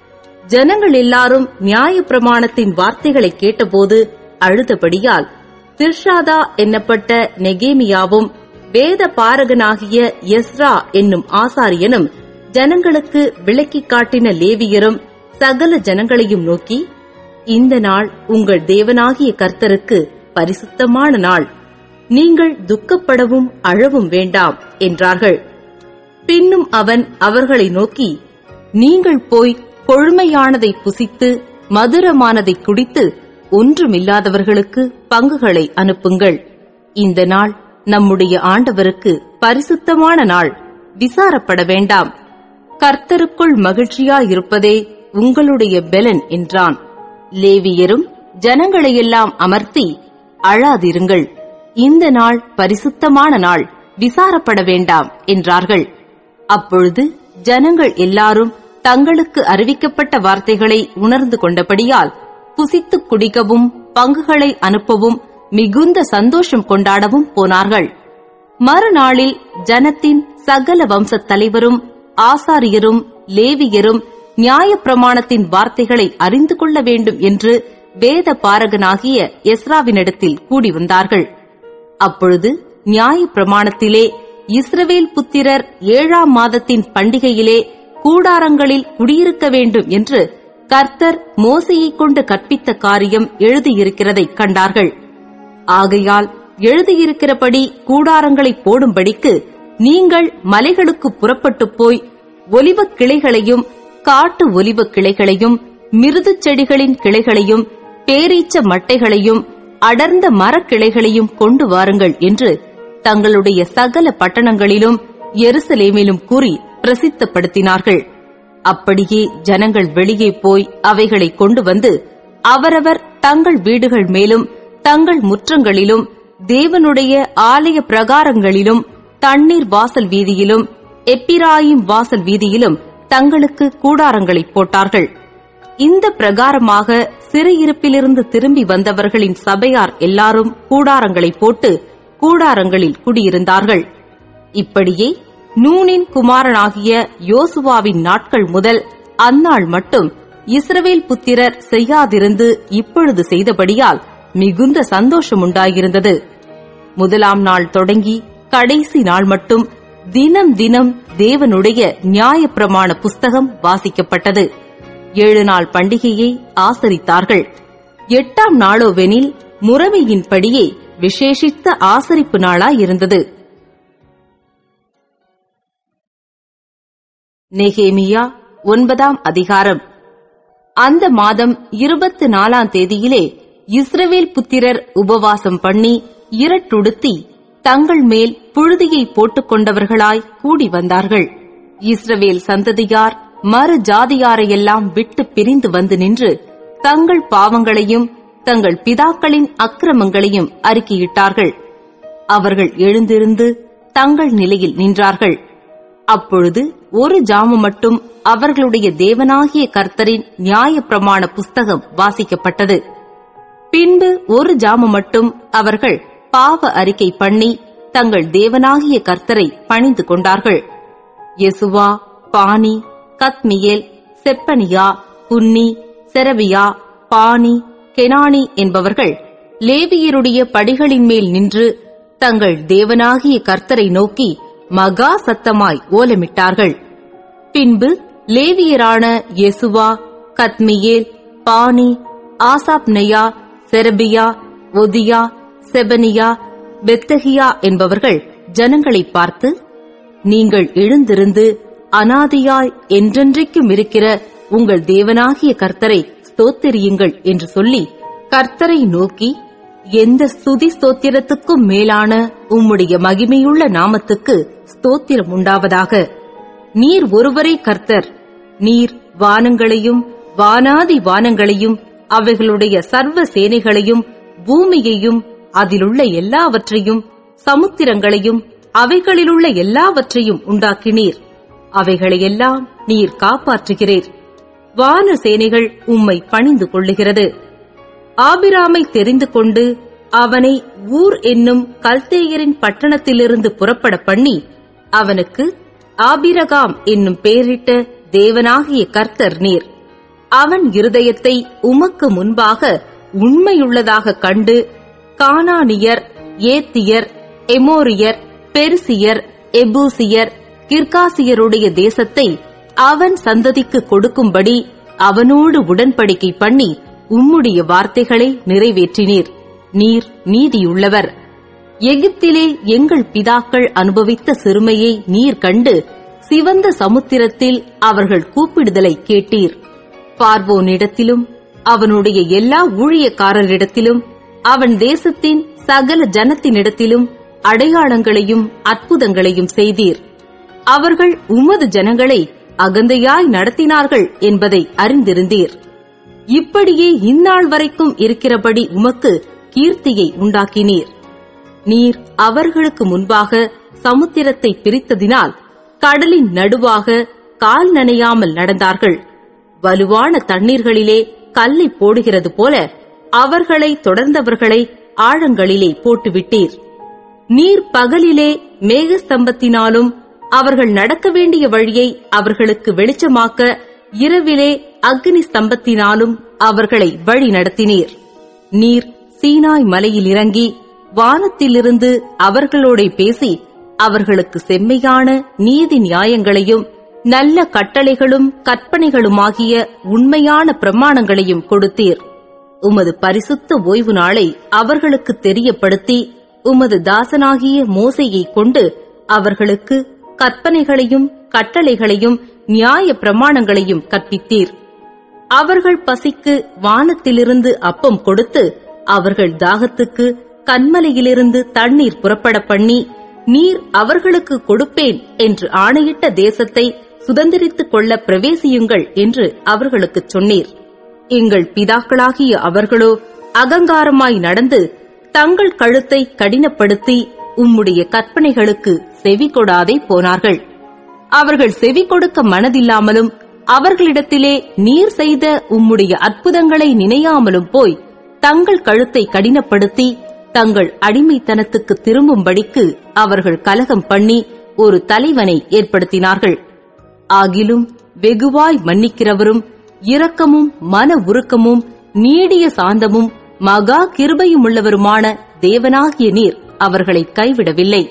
A: ஜனங்கள் எல்லாரும் நியாயப்பிரமாணத்தின் வார்த்தைகளை கேட்டபோது அழுதபடியால் திர்ஷாதா என்னப்பட்ட நெகேமியாவும் வேத பாரகனாகிய எஸ்ரா என்னும் ஆசாரியனும் ஜனங்களுக்கு விளக்கி காட்டின லேவியரும் சகல ஜனங்களையும் நோக்கி, இந்த நாள் உங்கள் தேவனாகிய கர்த்தருக்கு பரிசுத்தமான நாள், நீங்கள் துக்கப்படவும் அழவும் வேண்டாம் என்றார்கள். பின்னும் அவன் அவர்களை நோக்கி, நீங்கள் போய் கொழுமையானதை புசித்து மதுரமானதை குடித்து ஒன்றுமில்லாதவர்களுக்கு பங்குகளை அனுப்புங்கள். இந்த நாள் நம்முடைய ஆண்டவருக்கு பரிசுத்தமான நாள், விசாரப்பட வேண்டாம். கர்த்தருக்குள் மகிழ்ச்சியாயிருப்பதே உங்களுடைய பெலன் என்றான். லேவியரும் ஜனங்களையெல்லாம் அமர்த்தி, அழாதிருங்கள், இந்த நாள் பரிசுத்தமான நாள், விசாரப்பட வேண்டாம் என்றார்கள். அப்பொழுது ஜனங்கள் எல்லாரும் தங்களுக்கு அறிவிக்கப்பட்ட வார்த்தைகளை உணர்ந்து கொண்டபடியால் புசித்துக் குடிக்கவும் பங்குகளை அனுப்பவும் மிகுந்த சந்தோஷம் கொண்டாடவும் போனார்கள். மறுநாளில் ஜனத்தின் சகல வம்சத் தலைவரும் ஆசாரியரும் லேவியரும் நியாயப்பிரமாணத்தின் வார்த்தைகளை அறிந்து கொள்ள வேண்டும் என்று வேத பாரகனாகிய எஸ்ராவினிடத்தில் கூடி வந்தார்கள். அப்பொழுது நியாயப்பிரமாணத்திலே இஸ்ரவேல் புத்திரர் ஏழாம் மாதத்தின் பண்டிகையிலே கூடாரங்களில் குடியிருக்க வேண்டும் என்று கர்த்தர் மோசேயைக் கொண்டு கற்பித்த காரியம் எழுதியிருக்கிறதைக் கண்டார்கள். ஆகையால் எழுதியிருக்கிறபடி கூடாரங்களை போடும்படிக்கு நீங்கள் மலைகளுக்கு புறப்பட்டு போய் ஒலிவக் கிளைகளையும் காட்டு ஒலிவக் கிளைகளையும் மிருதுச் செடிகளின் கிளைகளையும் பேரீச்ச மட்டைகளையும் அடர்ந்த மரக்கிளைகளையும் கொண்டு வாருங்கள் என்று தங்களுடைய சகல பட்டணங்களிலும் எருசலேமிலும் கூறி பிரசித்தப்படுத்தினார்கள். அப்படியே ஜனங்கள் வெளியே போய் அவைகளை கொண்டு வந்து அவரவர் தங்கள் வீடுகள் மேலும் தங்கள் முற்றங்களிலும் தேவனுடைய ஆலய பிரகாரங்களிலும் தண்ணீர் வாசல் வீதியிலும் எப்பிராயிம் வாசல் வீதியிலும் தங்களுக்கு கூடாரங்களை போட்டார்கள். இந்த பிரகாரமாக சிறையிருப்பிலிருந்து திரும்பி வந்தவர்களின் சபையார் எல்லாரும் கூடாரங்களை போட்டு கூடாரங்களில் குடியிருந்தார்கள். இப்படியே நூனின் குமாரனாகிய யோசுவாவின் நாட்கள் முதல் அந்நாள் மட்டும் இஸ்ரவேல் புத்திரர் செய்யாதிருந்து இப்பொழுது செய்தபடியால் மிகுந்த சந்தோஷமுண்டாயிருந்தது. முதலாம் நாள் தொடங்கி கடைசி நாள் மட்டும் தினம் தினம் தேவனுடைய நியாயப்பிரமாண புஸ்தகம் வாசிக்கப்பட்டது. ஏழு நாள் பண்டிகையை ஆசரித்தார்கள். எட்டாம் நாளோவெனில் முறைமையின்படியே விசேஷித்த ஆசரிப்பு நாளாயிருந்தது. நெகேமியா ஒன்பதாம் அதிகாரம். அந்த மாதம் இருபத்து நாலாம் தேதியிலே இஸ்ரவேல் புத்திரர் உபவாசம் பண்ணி இரட்டுடுத்தி தங்கள் மேல் புழுதியை போட்டுக் கொண்டவர்களாய் கூடி வந்தார்கள். இஸ்ரவேல் சந்ததியார் மறு ஜாதியாரையெல்லாம் விட்டு பிரிந்து வந்து நின்று தங்கள் பாவங்களையும் தங்கள் பிதாக்களின் அக்கிரமங்களையும் அறிக்கையிட்டார்கள். அவர்கள் எழுந்திருந்து தங்கள் நிலையில் நின்றார்கள். அப்பொழுது ஒரு ஜாமு மட்டும் அவர்களுடைய தேவனாகிய கர்த்தரின் நியாயப்பிரமாண புஸ்தகம் வாசிக்கப்பட்டது. பின்பு ஒரு ஜாமு மட்டும் அவர்கள் பாவ அறிக்கை பண்ணி தங்கள் தேவனாகிய கர்த்தரை பணிந்து கொண்டார்கள். யெசுவா, பானி, கத்மியேல், செப்பனியா, புன்னி, செரபியா, பானி, கெனானி என்பவர்கள் லேவியருடைய படிகளின் மேல் நின்று தங்கள் தேவனாகிய கர்த்தரை நோக்கி மகா சத்தமாய் ஓலமிட்டார்கள். பின்பு லேவியரான யெசுவா, கத்மியேல், பானி, ஆசாப்நெயா, செரபியா, ஒதியா, செபனியா, பெத்தகியா என்பவர்கள் ஜனங்களை பார்த்து, நீங்கள் எழுந்திருந்து அனாதியாய் என்றென்றைக்கும் இருக்கிற உங்கள் தேவனாகிய கர்த்தரை ஸ்தோத்திரியுங்கள் என்று சொல்லி கர்த்தரை நோக்கி, எந்த ஸ்துதி ஸ்தோத்திரத்துக்கும் மேலான உம்முடைய மகிமையுள்ள நாமத்துக்கு ஸ்தோத்திரம் உண்டாவதாக. நீர் ஒருவரே கர்த்தர். நீர் வானங்களையும் வானாதி வானங்களையும் அவைகளுடைய சர்வ சேனைகளையும் பூமியையும் அதிலுள்ள எல்லாவற்றையும் சமுத்திரங்களையும் அவைகளிலுள்ள எல்லாவற்றையும் உண்டாக்கினீர். அவைகளையெல்லாம் நீர் காப்பாற்றுகிறீர். வான சேனைகள் உம்மை பணிந்து கொள்ளுகிறது. ஆபிராமை தெரிந்து கொண்டு அவனை ஊர் என்னும் கல்தேயரின் பட்டணத்திலிருந்து புறப்பட பண்ணி அவனுக்கு ஆபிரகாம் என்னும் பெயரிட்ட தேவனாகிய கர்த்தர் நீர். அவன் இருதயத்தை உமக்கு முன்பாக உண்மையுள்ளதாக கண்டு கானானியர், ஏத்தியர், எமோரியர், பெருசியர், எபூசியர், கிர்காசியருடைய தேசத்தை அவன் சந்ததிக்கு கொடுக்கும்படி அவனோடு உடன்படிக்கை பண்ணி உம்முடைய வார்த்தைகளை நிறைவேற்றினீர். நீர் நீதியுள்ளவர். எகிப்திலே எங்கள் பிதாக்கள் அனுபவித்த சிறுமையை நீர் கண்டு சிவந்த சமுத்திரத்தில் அவர்கள் கூப்பிடுதலை கேட்டீர். பார்வோனிடத்திலும் அவனுடைய எல்லா ஊழியக்காரரிடத்திலும் அவன் தேசத்தின் சகல ஜனத்தினிடத்திலும் அடையாளங்களையும் அற்புதங்களையும் செய்தீர். அவர்கள் உமது ஜனங்களை அகந்தையாய் நடத்தினார்கள் என்பதை அறிந்திருந்தீர். இப்படியே இந்நாள் வரைக்கும் இருக்கிறபடி உமக்கு கீர்த்தியை உண்டாக்கினீர். நீர் அவர்களுக்கு முன்பாக சமுத்திரத்தை பிரித்ததினால் கடலின் நடுவாக கால் நனையாமல் நடந்தார்கள். வலுவான தண்ணீர்களிலே கல்லை போடுகிறது போல அவர்களை தொடர்ந்தவர்களை ஆழங்களிலே போட்டுவிட்டீர். நீர் பகலிலே மேகஸ்தம்பத்தினாலும் அவர்கள் நடக்க வேண்டிய வழியை அவர்களுக்கு வெளிச்சமாக்க இரவிலே அக்னி ஸ்தம்பத்தினாலும் அவர்களை வழி நடத்தினீர். நீர் சீனாய் மலையில் இறங்கி வானத்திலிருந்து அவர்களோட பேசி அவர்களுக்கு செம்மையான நீதி நியாயங்களையும் நல்ல கட்டளைகளும் கற்பனைகளுமாகிய உண்மையான பிரமாணங்களையும் கொடுத்தீர். உமது பரிசுத்த ஓய்வு நாளை அவர்களுக்கு தெரியப்படுத்தி உமது தாசனாகிய மோசேயை கொண்டு அவர்களுக்கு கற்பனைகளையும் கட்டளைகளையும் நியாய பிரமாணங்களையும் கற்பித்தீர். அவர்கள் பசிக்கு வானத்திலிருந்து அப்பம் கொடுத்து அவர்கள் தாகத்துக்கு கன்மலையிலிருந்து தண்ணீர் புறப்பட பண்ணி நீர் அவர்களுக்கு கொடுப்பேன் என்று ஆணையிட்ட தேசத்தை சுதந்திரித்துக் கொள்ள பிரவேசியுங்கள் என்று அவர்களுக்குச் சொன்னீர். எங்கள் பிதாக்களாகிய அவர்களோ அகங்காரமாய் நடந்து தங்கள் கழுத்தை கடினப்படுத்தி உம்முடைய கற்பனைகளுக்கு செவி கொடாதே போனார்கள். அவர்கள் செவி கொடுக்க மனதில்லாமலும் அவர்களிடத்திலே நீர் செய்த உம்முடைய அற்புதங்களை நினையாமலும் போய் தங்கள் கழுத்தை கடினப்படுத்தி தங்கள் அடிமைத்தனத்துக்கு திரும்பும்படிக்கு அவர்கள் கலகம் பண்ணி ஒரு தலைவனை ஏற்படுத்தினார்கள். ஆகிலும் வெகுவாய் மன்னிக்கிறவரும் இரக்கமும் மன உருக்கமும் நீடிய சாந்தமும் மகா கிருபையுமுள்ளவருமான தேவனாகிய நீர் அவர்களை கைவிடவில்லை.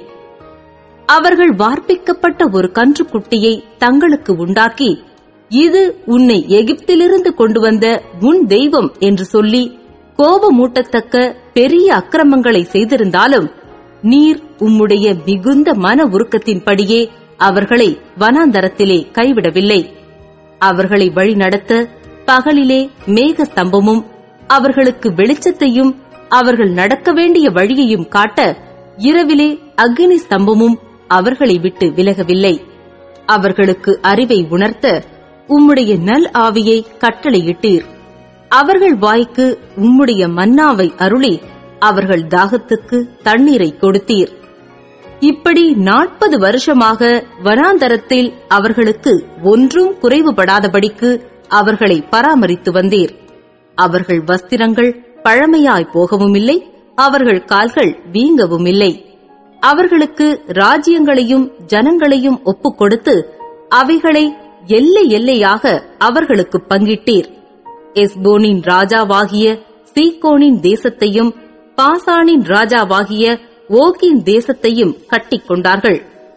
A: அவர்கள் வார்ப்பிக்கப்பட்ட ஒரு கன்றுக்குட்டியை தங்களுக்கு உண்டாக்கி, இது உன்னை எகிப்திலிருந்து கொண்டு வந்த உன் தெய்வம் என்று சொல்லி கோபமூட்டத்தக்க பெரிய அக்கிரமங்களை செய்திருந்தாலும் நீர் உம்முடைய மிகுந்த மன உருக்கத்தின்படியே அவர்களை வனாந்தரத்திலே கைவிடவில்லை. அவர்களை வழி நடத்த பகலிலே மேக ஸ்தம்பமும் அவர்களுக்கு வெளிச்சத்தையும் அவர்கள் நடக்க வேண்டிய வழியையும் காட்ட இரவிலே அக்னி ஸ்தம்பமும் அவர்களை விட்டு விலகவில்லை. அவர்களுக்கு அறிவை உணர்த்த உம்முடைய நல் ஆவியை கட்டளையிட்டீர். அவர்கள் வாய்க்கு உம்முடைய மன்னாவை அருளி அவர்கள் தாகத்துக்கு தண்ணீரை கொடுத்தீர். இப்படி நாற்பது வருஷமாக வனாந்தரத்தில் அவர்களுக்கு ஒன்றும் குறைவுபடாதபடிக்கு அவர்களை பராமரித்து வந்தீர். அவர்கள் வஸ்திரங்கள் பழமையாய் போகவும் இல்லை, அவர்கள் கால்கள் வீங்கவும் இல்லை. அவர்களுக்கு ராஜ்யங்களையும் ஜனங்களையும் ஒப்புக் கொடுத்து அவைகளை எல்லை எல்லையாக அவர்களுக்கு பங்கிட்டீர். எஸ்போனின் ராஜாவாகிய சீகோனின் தேசத்தையும் பாசானின் ராஜாவாகிய ஓகின் தேசத்தையும் கட்டிக் கொண்டார்கள்.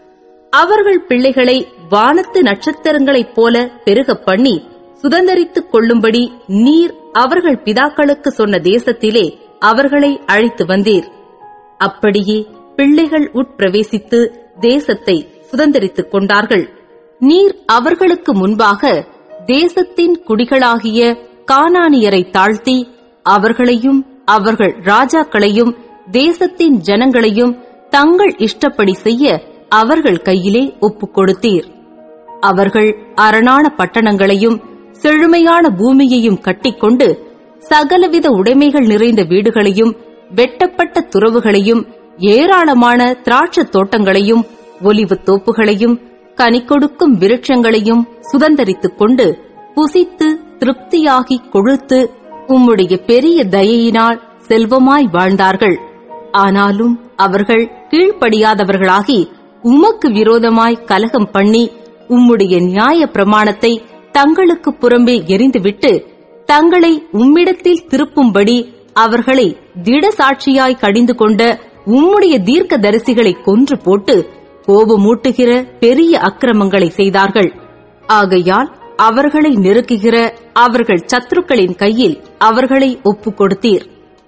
A: அவர்கள் பிள்ளைகளை வானத்து நட்சத்திரங்களைப் போல பெருகப் பண்ணி சுதந்தரித்துக் கொள்ளும்படி நீர் அவர்கள் பிதாக்களுக்கு சொன்ன தேசத்திலே அவர்களை அழைத்து வந்தீர். அப்படியே பிள்ளைகள் உட்பிரவேசித்து தேசத்தை சுதந்தரித்துக் கொண்டார்கள். நீர் அவர்களுக்கு முன்பாக தேசத்தின் குடிகளாகிய கானானியரை தாழ்த்தி அவர்களையும் அவர்கள் ராஜாக்களையும் தேசத்தின் ஜனங்களையும் தங்கள் இஷ்டப்படி செய்ய அவர்கள் கையிலே ஒப்புக் கொடுத்தீர். அவர்கள் அரணான பட்டணங்களையும் செழுமையான பூமியையும் கட்டிக்கொண்டு சகலவித உடைமைகள் நிறைந்த வீடுகளையும் வெட்டப்பட்ட துறவுகளையும் ஏராளமான திராட்சத் தோட்டங்களையும் ஒலிவு தோப்புகளையும் கனி கொடுக்கும் விருட்சங்களையும் சுதந்தரித்துக் கொண்டு புசித்து திருப்தியாகி கொழுத்து உம்முடைய பெரிய தயையினால் செல்வமாய் வாழ்ந்தார்கள். ஆனாலும் அவர்கள் கீழ்ப்படியாதவர்களாகி உமக்கு விரோதமாய் கலகம் பண்ணி உம்முடைய நியாய பிரமாணத்தை தங்களுக்கு புறம்பே எறிந்துவிட்டு தங்களை உம்மிடத்தில் திருப்பும்படி அவர்களை திடசாட்சியாய் கடிந்து கொண்ட உம்முடைய தீர்க்க தரிசிகளை கொன்று போட்டு கோபமூட்டுகிற பெரிய அக்கிரமங்களை செய்தார்கள். ஆகையால் அவர்களை நெருக்குகிற அவர்கள் சத்துருக்களின் கையில் அவர்களை ஒப்புக் கொடுத்தீர்.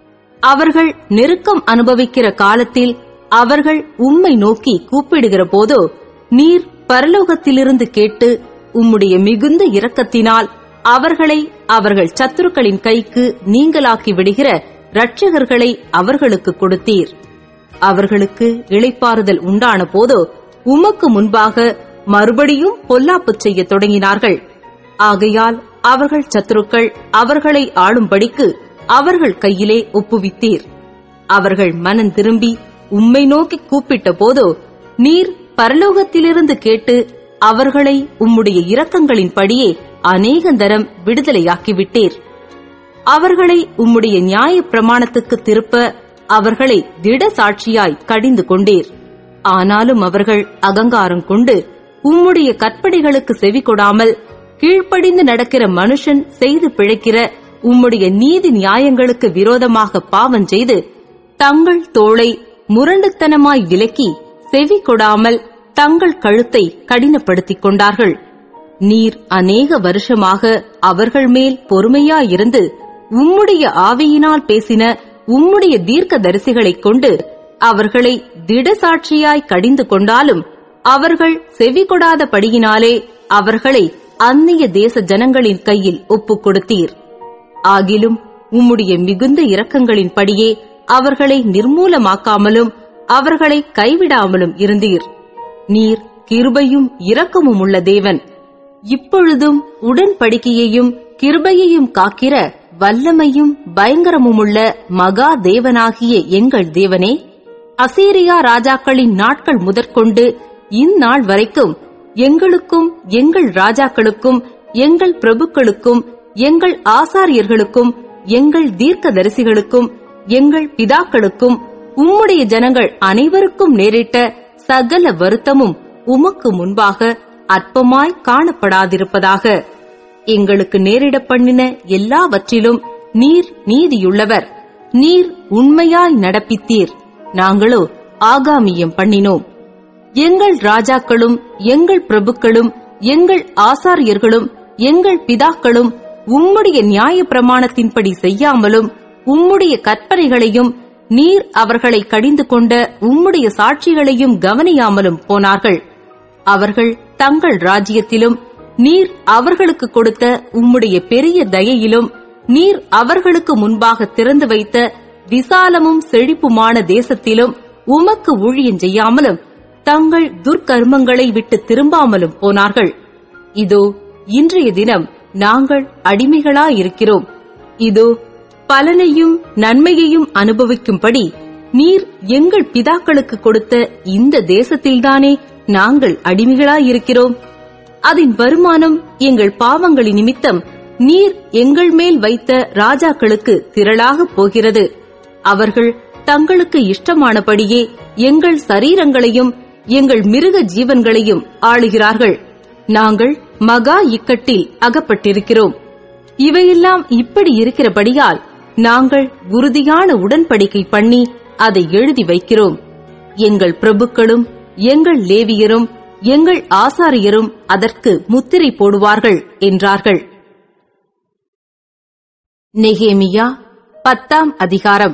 A: அவர்கள் நெருக்கம் அனுபவிக்கிற காலத்தில் அவர்கள் உம்மை நோக்கி கூப்பிடுகிற போதோ நீர் பரலோகத்திலிருந்து கேட்டு உம்முடைய மிகுந்த இரக்கத்தினால் அவர்களை அவர்கள் சத்துருக்களின் கைக்கு நீங்களாக்கி விடுகிற இரட்சகர்களை அவர்களுக்கு கொடுத்தீர். அவர்களுக்கு இளைப்பாறுதல் உண்டான போதோ உமக்கு முன்பாக மறுபடியும் பொல்லாப்பு செய்ய தொடங்கினார்கள். ஆகையால் அவர்கள் சத்துருக்கள் அவர்களை ஆளும்படிக்கு அவர்கள் கையிலே ஒப்புவித்தீர். அவர்கள் மனம் திரும்பி உம்மை நோக்கி கூப்பிட்ட போதோ நீர் பரலோகத்திலிருந்து கேட்டு அவர்களை உம்முடைய இரக்கங்களின்படியே அநேகந்தரம் விடுதலையாக்கிவிட்டீர். அவர்களை உம்முடைய நியாய பிரமாணத்துக்கு திருப்ப அவர்களை திட சாட்சியாய் கடிந்து கொண்டீர். ஆனாலும் அவர்கள் அகங்காரம் கொண்டு உம்முடைய கற்பனைகளுக்கு செவி கொடாமல் கீழ்ப்படிந்து நடக்கிற மனுஷன் செய்து பிழைக்கிற உம்முடைய நீதி நியாயங்களுக்கு விரோதமாக பாவம் செய்து தங்கள் தோளை முரண்டுத்தனமாய் விலக்கி செவி கொடாமல் தங்கள் கழுத்தை கடினப்படுத்திக் கொண்டார்கள். நீர் அநேக வருஷமாக அவர்கள் மேல் பொறுமையாயிருந்து உம்முடைய ஆவியினால் பேசின உம்முடைய தீர்க்க தரிசிகளைக் கொண்டு அவர்களை திடசாட்சியாய் கடிந்து கொண்டாலும் அவர்கள் செவி கொடாதபடியினாலே அவர்களை அந்நிய தேச ஜனங்களின் கையில் ஒப்புக் கொடுத்தீர். ஆகிலும் உம்முடைய மிகுந்த இரக்கங்களின்படியே அவர்களை நிர்மூலமாக்காமலும் அவர்களை கைவிடாமலும் இருந்தீர். நீர் கிருபையும் இரக்கமும் உள்ள தேவன். இப்பொழுதும் உடன்படிக்கையையும் கிருபையையும் காக்கிற வல்லமையும் பயங்கரமுமுள்ள மகா தேவனாகிய எங்கள் தேவனே, அசீரியா ராஜாக்களின் நாட்கள் முதற்கொண்டு இந்நாள் வரைக்கும் எங்களுக்கும் எங்கள் ராஜாக்களுக்கும் எங்கள் பிரபுக்களுக்கும் எங்கள் ஆசாரியர்களுக்கும் எங்கள் தீர்க்கதரிசிகளுக்கும் எங்கள் பிதாக்களுக்கும் உம்முடைய ஜனங்கள் அனைவருக்கும் நேரிட்ட சகல வருத்தமும் உமக்கு முன்பாக அற்பமாய் காணப்படாதிருப்பதாக. எங்களுக்கு நேரிட பண்ணின எல்லாவற்றிலும் நீர் நீதியுள்ளவர். நீர் உண்மையாய் நடப்பித்தீர், நாங்களோ ஆகாமியம் பண்ணினோம். எங்கள் ராஜாக்களும் எங்கள் பிரபுக்களும் எங்கள் ஆசாரியர்களும் எங்கள் பிதாக்களும் உம்முடைய நியாய பிரமாணத்தின்படி செய்யாமலும் உம்முடைய கற்பனைகளையும் நீர் அவர்களை கடிந்து கொண்ட உம்முடைய சாட்சிகளையும் கவனியாமலும் போனார்கள். அவர்கள் தங்கள் ராஜ்யத்திலும் நீர் அவர்களுக்கு கொடுத்த உம்முடைய பெரிய தயையிலும் நீர் அவர்களுக்கு முன்பாக திறந்து வைத்த விசாலமும் செழிப்புமான தேசத்திலும் உமக்கு ஊழியம் செய்யாமலும் தங்கள் துர்க்கர்மங்களை விட்டு திரும்பாமலும் போனார்கள். இதோ இன்றைய தினம் நாங்கள் அடிமைகளாயிருக்கிறோம். இதோ பலனையும் நன்மையையும் அனுபவிக்கும்படி நீர் எங்கள் பிதாக்களுக்கு கொடுத்த இந்த தேசத்தில்தானே நாங்கள் அடிமைகளாயிருக்கிறோம். அதன் வருமானம் எங்கள் பாவங்களின் நிமித்தம் நீர் எங்கள் மேல் வைத்த ராஜாக்களுக்கு திரளாக போகிறது. அவர்கள் தங்களுக்கு இஷ்டமானபடியே எங்கள் சரீரங்களையும் எங்கள் மிருக ஜீவன்களையும் ஆளுகிறார்கள். நாங்கள் மகா இக்கட்டில் அகப்பட்டிருக்கிறோம். இவையெல்லாம் இப்படி இருக்கிறபடியால் நாங்கள் உறுதியான உடன்படிக்கை பண்ணி அதை எழுதி வைக்கிறோம். எங்கள் பிரபுக்களும் எங்கள் லேவியரும் எங்கள் ஆசாரியரும் அதற்கு முத்திரை போடுவார்கள் என்றார்கள். நெகேமியா பத்தாம் அதிகாரம்.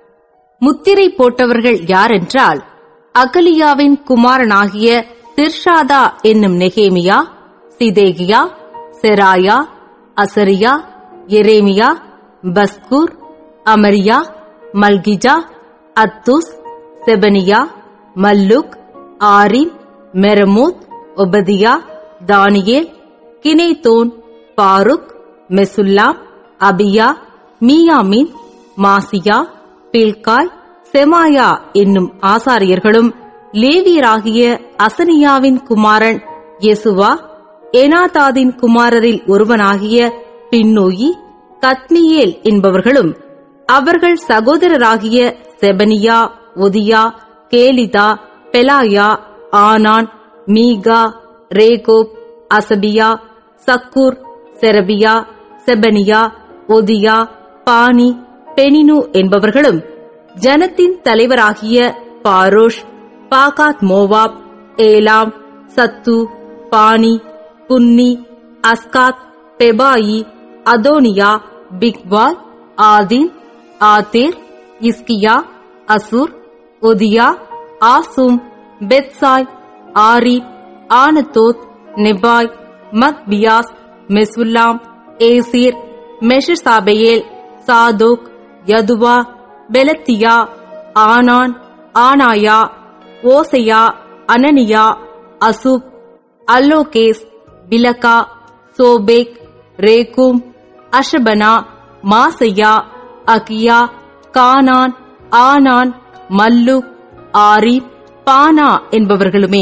A: முத்திரை போட்டவர்கள் யாரென்றால், அகலியாவின் குமாரனாகிய திர்ஷாதா என்னும் நெகேமியா, சிதேகியா, செராயா, அசரியா, எரேமியா, பஸ்கூர், அமரியா, மல்கிஜா, அத்தூஸ், செபனியா, மல்லுக், ஆரிம், மெரமோத், ஒபதியா, தானியேல், கினேதோன், பாருக், மெசுல்லாம், அபியா, மீயாமின், மாசியா, பில்காய், செமாயா என்னும் ஆசாரியர்களும் லேவியராகிய அசனியாவின் குமாரன் யெசுவா, எனாதாதின் குமாரரில் ஒருவனாகிய பின்னோயி, கத்மியேல் என்பவர்களும் அவர்கள் சகோதரராகிய செபனியா, ஒதியா, கேலிதா, பெலாயா, ஆனான், மீகா, ரேகோப், அசபியா, சக்கூர், செரபியா, செபனியா, ஒதியா, பானி, பெனினு என்பவர்களும் ஜனத்தின் தலைவராகிய Parosh, பாகாத் Moab, Elam, Zattu, Bani, Bunni, Azgad, Bebai, Adonijah, Bigvai, Adin, Ater, Hezekiah, Azzur, Hodiah, Hashum, Bezai, Hariph, Anathoth, Nebai, Magpiash, Meshullam, Hezir, Meshezabeel, Zadok, Jaddua, Pelatiah, Hanan, Anaiah, ஓசையா, அனனியா, அசூப், அல்லோகேஸ், பிலகா, சோபேக், ரேக்கும், அஷபனா, மாசையா, அகியா, கானான், ஆனான், மல்லுக், ஆரி, பானா என்பவர்களுமே.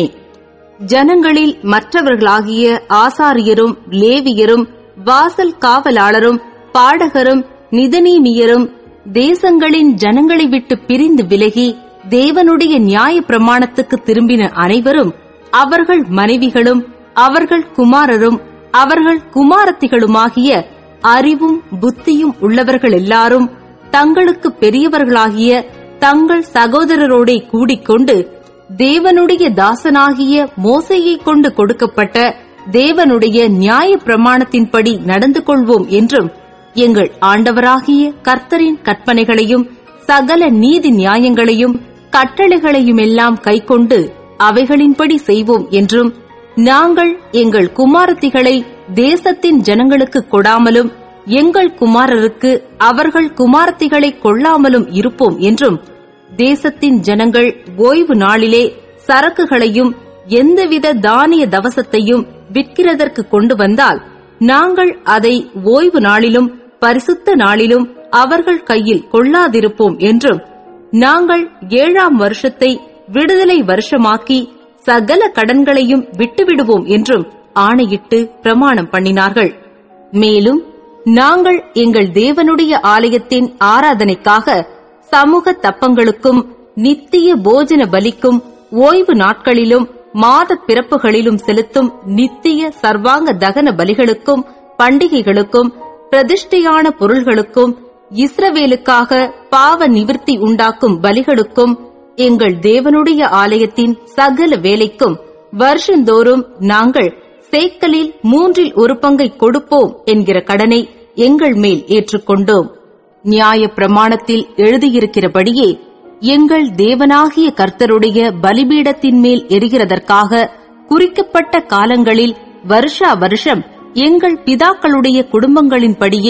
A: ஜனங்களில் மற்றவர்களாகிய ஆசாரியரும் லேவியரும் வாசல் காவலாளரும் பாடகரும் நிதனீமியரும் தேசங்களின் ஜனங்களை விட்டு பிரிந்து விலகி தேவனுடைய நியாய பிரமாணத்துக்கு திரும்பின அனைவரும், அவர்கள் மனைவிகளும் அவர்கள் குமாரரும் அவர்கள் குமாரத்திகளுமாகிய அறிவும் புத்தியும் உள்ளவர்கள் எல்லாரும் தங்களுக்கு பெரியவர்களாகிய தங்கள் சகோதரரோடே கூடிக்கொண்டு தேவனுடைய தாசனாகிய மோசேயை கொண்டு கொடுக்கப்பட்ட தேவனுடைய நியாய பிரமாணத்தின்படி நடந்து கொள்வோம் என்றும், எங்கள் ஆண்டவராகிய கர்த்தரின் கற்பனைகளையும் சகல நீதி நியாயங்களையும் கட்டளைகளையுமெல்லாம் கைக்கொண்டு அவைகளின்படி செய்வோம் என்றும், நாங்கள் எங்கள் குமாரத்திகளை தேசத்தின் ஜனங்களுக்கு கொடாமலும் எங்கள் குமாரருக்கு அவர்கள் குமாரத்திகளை கொள்ளாமலும் இருப்போம் என்றும், தேசத்தின் ஜனங்கள் ஓய்வு நாளிலே சரக்குகளையும் எந்தவித தானிய தவசத்தையும் விற்கிறதற்கு கொண்டு வந்தால், நாங்கள் அதை ஓய்வு நாளிலும் பரிசுத்த நாளிலும் அவர்கள் கையில் கொள்ளாதிருப்போம் என்றும், நாங்கள் ஏழாம் வருஷத்தை விடுதலை வருஷமாக்கி சகல கடன்களையும் விட்டுவிடுவோம் என்றும் ஆணையிட்டு பிரமாணம் பண்ணினார்கள். மேலும் நாங்கள் எங்கள் தேவனுடைய ஆலயத்தின் ஆராதனைக்காக சமூக தப்பங்களுக்கும் நித்திய போஜன பலிக்கும் ஓய்வு நாட்களிலும் மாத பிறப்புகளிலும் செலுத்தும் நித்திய சர்வாங்க தகன பலிகளுக்கும் பண்டிகைகளுக்கும் பிரதிஷ்டையான பொருள்களுக்கும் இஸ்ரவேலுக்காக பாவ நிவிர்த்தி உண்டாக்கும் பலிகளுக்கும் எங்கள் தேவனுடைய ஆலயத்தின் சகல வேலைக்கும் வருஷந்தோறும் நாங்கள் சேக்கலில் மூன்றில் ஒரு பங்கை கொடுப்போம் என்கிற கடனை எங்கள் மேல் ஏற்றுக்கொண்டோம். நியாய பிரமாணத்தில் எழுதியிருக்கிறபடியே எங்கள் தேவனாகிய கர்த்தருடைய பலிபீடத்தின் மேல் எரிகிறதற்காக குறிக்கப்பட்ட காலங்களில் வருஷா வருஷம் எங்கள் பிதாக்களுடைய குடும்பங்களின்படியே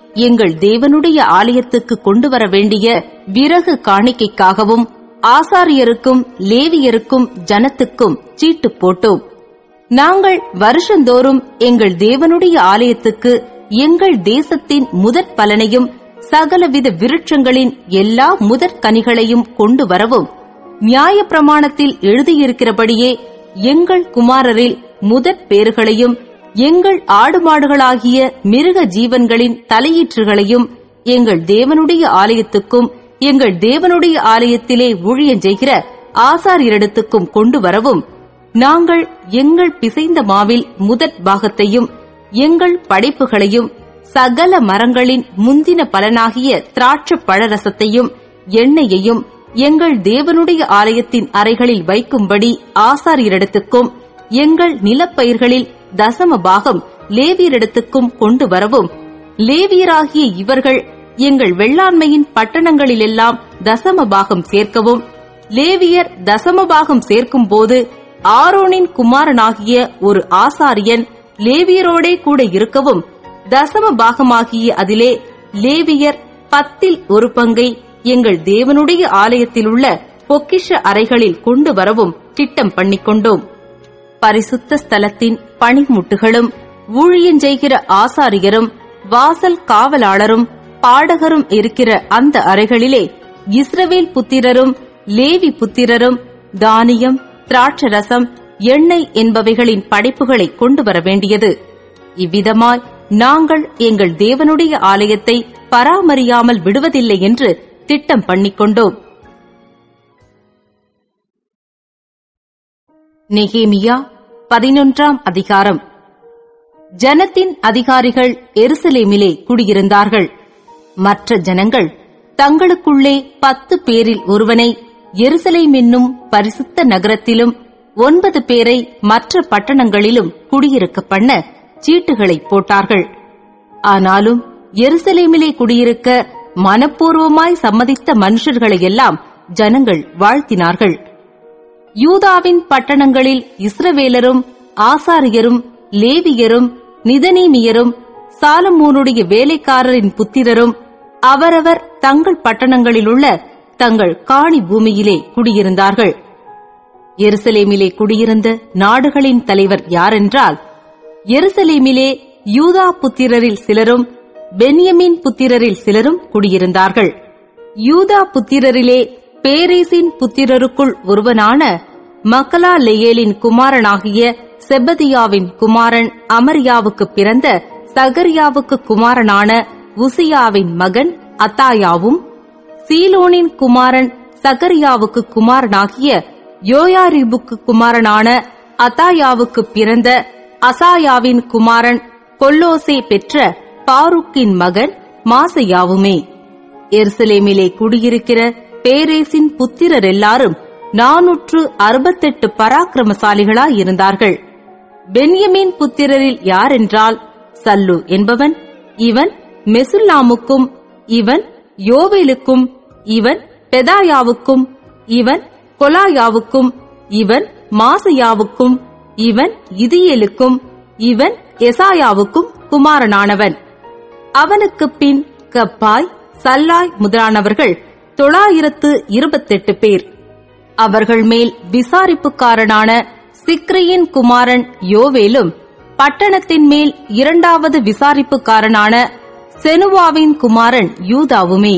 A: எங்கள் தேவனுடைய ஆலயத்துக்கு கொண்டு வர வேண்டிய விறகு காணிக்கைக்காகவும் ஆசாரியருக்கும் லேவியருக்கும் ஜனத்துக்கும் சீட்டு போட்டோம். நாங்கள் வருஷந்தோறும் எங்கள் தேவனுடைய ஆலயத்துக்கு எங்கள் தேசத்தின் முதற் பலனையும் சகலவித விருட்சங்களின் எல்லா முதற் கனிகளையும் கொண்டு வரவும், நியாயப்பிரமாணத்தில் எழுதியிருக்கிறபடியே எங்கள் குமாரரில் முதற் பேறுகளையும் எங்கள் ஆடு மாடுகளாகிய மிருக ஜீவன்களின் தலையீற்றுகளையும் எங்கள் தேவனுடைய ஆலயத்துக்கும் எங்கள் தேவனுடைய ஆலயத்திலே ஊழியம் செய்கிற ஆசாரியரிடத்துக்கும் கொண்டு வரவும், நாங்கள் எங்கள் பிசைந்த மாவில் முதற் பாகத்தையும் எங்கள் படைப்புகளையும் சகல மரங்களின் முந்தின பலனாகிய திராட்சை பழரசத்தையும் எண்ணெயையும் எங்கள் தேவனுடைய ஆலயத்தின் அறைகளில் வைக்கும்படி ஆசாரியரிடத்துக்கும் எங்கள் நிலப்பயிர்களில் தசம பாகம் லேவியரிடத்துக்கும் கொண்டு வரவும், லேவியராகிய இவர்கள் எங்கள் வெள்ளாண்மையின் பட்டணங்களிலெல்லாம் தசம பாகம் சேர்க்கவும், லேவியர் தசம பாகம் சேர்க்கும் போது ஆரோனின் குமாரனாகிய ஒரு ஆசாரியன் லேவியரோடே கூட இருக்கவும், தசம பாகமாகிய அதிலே லேவியர் பத்தில் ஒரு பங்கை எங்கள் தேவனுடைய ஆலயத்தில் உள்ள பொக்கிஷ அறைகளில் கொண்டு வரவும் திட்டம் பண்ணிக்கொண்டோம். பரிசுத்த ஸ்தலத்தின் பணிமுட்டுகளும் ஊழியஞ்செய்கிற ஆசாரியரும் வாசல் காவலாளரும் பாடகரும் இருக்கிற அந்த அறைகளிலே இஸ்ரவேல் புத்திரரும் லேவி புத்திரரும் தானியம், திராட்சரசம், எண்ணெய் என்பவைகளின் படைப்புகளை கொண்டு வர வேண்டியது. இவ்விதமாய் நாங்கள் எங்கள் தேவனுடைய ஆலயத்தை பராமரியாமல் விடுவதில்லை என்று திட்டம் பண்ணிக்கொண்டோம். நெகேமியா பதினொன்றாம் அதிகாரம். ஜனத்தின் அதிகாரிகள் எருசலேமிலே குடியிருந்தார்கள். மற்ற ஜனங்கள் தங்களுக்குள்ளே பத்து பேரில் ஒருவனை எருசலேம் என்னும் பரிசுத்த நகரத்திலும் ஒன்பது பேரை மற்ற பட்டணங்களிலும் குடியிருக்க பண்ண சீட்டுகளை போட்டார்கள். ஆனாலும் எருசலேமிலே குடியிருக்க மனப்பூர்வமாய் சம்மதித்த மனுஷர்களையெல்லாம் ஜனங்கள் வாழ்த்தினார்கள். யூதாவின் பட்டணங்களில் இஸ்ரவேலரும் ஆசாரியரும் லேவியரும் நிதனீமியரும் சாலமோனுடைய வேலைக்காரரின் புத்திரரும் அவரவர் தங்கள் பட்டணங்களிலுள்ள தங்கள் காணி பூமியிலே குடியிருந்தார்கள். எருசலேமிலே குடியிருந்த நாடுகளின் தலைவர் யாரென்றால், எருசலேமிலே யூதா புத்திரரில் சிலரும் பென்யமீன் புத்திரரில் சிலரும் குடியிருந்தார்கள். யூதா புத்திரரிலே பேரேசின் புத்திரருக்குள் ஒருவனான மக்கலாலேயேலின் குமாரனாகிய செபதியாவின் குமாரன் அமரியாவுக்கு பிறந்த சகரியாவுக்கு குமாரனான உசியாவின் மகன் அத்தாயாவும், சீலோனின் குமாரன் சகரியாவுக்கு குமாரனாகிய யோயாரிபுக்கு குமாரனான அத்தாயாவுக்கு பிறந்த அசாயாவின் குமாரன் கொல்லோசே பெற்ற பாருக்கின் மகன் மாசையாவுமே. எருசலேமிலே குடியிருக்கிற பேரேசின் புத்திரர் எல்லாரும் நானூற்று அறுபத்தெட்டு பராக்கிரமசாலிகளாயிருந்தார்கள். பென்யமீன் புத்திரரில் யாரென்றால், சல்லு என்பவன், இவன் மெசுல்லாமுக்கும், இவன் யோவேலுக்கும், இவன் பெதாயாவுக்கும், இவன் கொலாயாவுக்கும், இவன் மாசையாவுக்கும், இவன் இதியேலுக்கும், இவன் எசாயாவுக்கும் குமாரனானவன். அவனுக்குப் பின் கப்பாய், சல்லாய் முதலானவர்கள் தொள்ளாயிரத்து இருபத்தெட்டு பேர். அவர்கள் மேல் விசாரிப்புக்காரனான சிக்ரியின் குமாரன் யோவேலும், பட்டணத்தின் மேல் இரண்டாவது விசாரிப்புக்காரனான செனுவாவின் குமாரன் யூதாவுமே.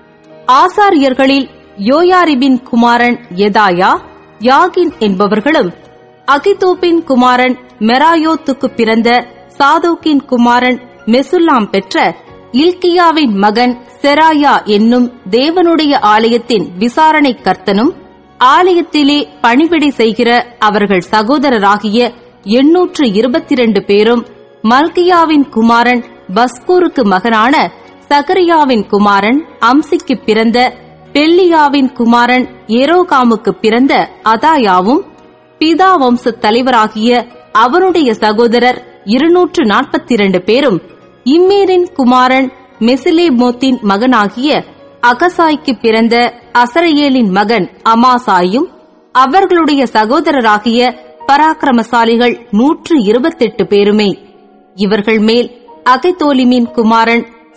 A: ஆசாரியர்களில் யோயாரிபின் குமாரன் எதாயா, யாகின் என்பவர்களும், அகிதூபின் குமாரன் மெராயோத்துக்கு பிறந்த சாதோக்கின் குமாரன் மெசுல்லாம் பெற்ற இல்கியாவின் மகன் செராயா என்னும் தேவனுடைய ஆலயத்தின் விசாரணை கர்த்தனும், ஆலயத்திலே பணிவிடை செய்கிற அவர்கள் சகோதரராகிய எண்ணூற்று இருபத்தி இரண்டு பேரும், மல்கியாவின் குமாரன் பஸ்கூருக்கு மகனான சகரியாவின் குமாரன் அம்சிக்கு பிறந்த பெல்லியாவின் குமாரன் எரோகாமுக்கு பிறந்த அதாயாவும், பிதா வம்ச தலைவராகிய அவனுடைய சகோதரர் இருநூற்று நாற்பத்தி இரண்டு பேரும், இம்மேரின் குமாரன் மெசிலேமோத்தின் மகனாகிய அகசாய்க்கு பிறந்த அசரையேலின் மகன் அமாசாயும், அவர்களுடைய சகோதரராகிய பராக்கிரமசாலிகள் நூற்று இருபத்தெட்டு பேருமே. இவர்கள் மேல் அகைதோலிமின் குமாரன்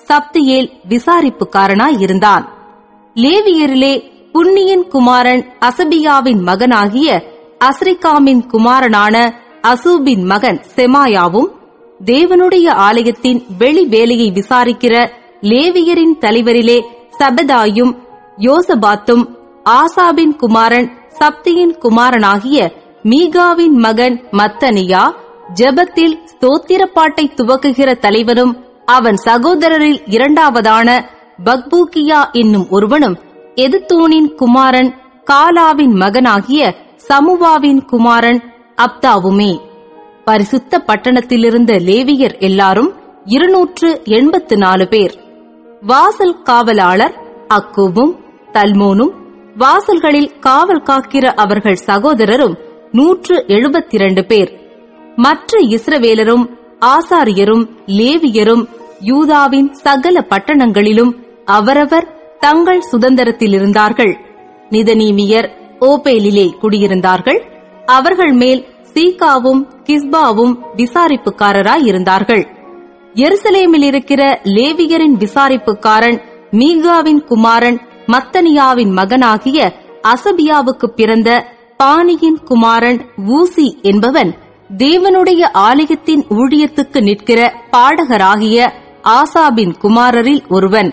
A: சப்தியேல் விசாரிப்புக்காரனாய் இருந்தான். லேவியரிலே புன்னியின் குமாரன் அசபியாவின் மகனாகிய அஸ்ரிகாமின் குமாரனான அசூபின் மகன் செமாயாவும், தேவனுடைய ஆலயத்தின் வெளி வேலையை விசாரிக்கிற லேவியரின் தலைவரிலே சபதாயும் யோசபாத்தும், ஆசாபின் குமாரன் சப்தியின் குமாரனாகிய மீகாவின் மகன் மத்தனியா, ஜெபத்தில் ஸ்தோத்திரப்பாட்டை துவக்குகிற தலைவனும், அவன் சகோதரரில் இரண்டாவதான பக்பூக்கியா என்னும் ஒருவனும், எதுத்தூனின் குமாரன் காலாவின் மகனாகிய சமுவாவின் குமாரன் அப்தாவுமே. பரிசுத்த பட்டணத்திலிருந்த லேவியர் எல்லாரும் இருநூற்று எண்பத்து நாலு பேர். வாசல் காவலாளர் அக்கூபும் தல்மோனும், வாசல்களில் காவல் காக்கிற அவர்கள் சகோதரரும் நூற்று எழுபத்தி இரண்டு பேர். மற்ற இஸ்ரவேலரும் ஆசாரியரும் லேவியரும் யூதாவின் சகல பட்டணங்களிலும் அவரவர் தங்கள் சுதந்திரத்தில் இருந்தார்கள். நிதனீமியர் ஓபேலிலே குடியிருந்தார்கள். அவர்கள் மேல் சீகாவும் கிஸ்பாவும் விசாரிப்புக்காரராய் இருந்தார்கள். எருசலேமில் இருக்கிற லேவியரின் விசாரிப்புக்காரன் மீகாவின் குமாரன் மத்தனியாவின் மகனாகிய அசபியாவுக்கு பிறந்த பானியின் குமாரன் ஊசி என்பவன் தேவனுடைய ஆலயத்தின் ஊழியத்துக்கு நிற்கிற பாடகராகிய ஆசாபின் குமாரரில் ஒருவன்.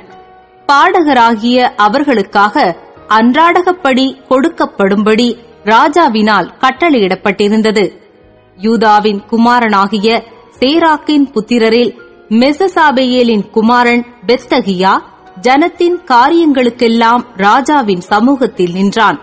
A: பாடகராகிய அவர்களுக்காக அன்றாடகப்படி கொடுக்கப்படும்படி ராஜாவினால் கட்டளையிடப்பட்டிருந்தது. யூதாவின் குமாரனாகிய சேராக்கின் புத்திரரில் மெசசாபெயேலின் குமாரன் பெஸ்தகியா ஜனத்தின் காரியங்களுக்கெல்லாம் ராஜாவின் சமூகத்தில் நின்றான்.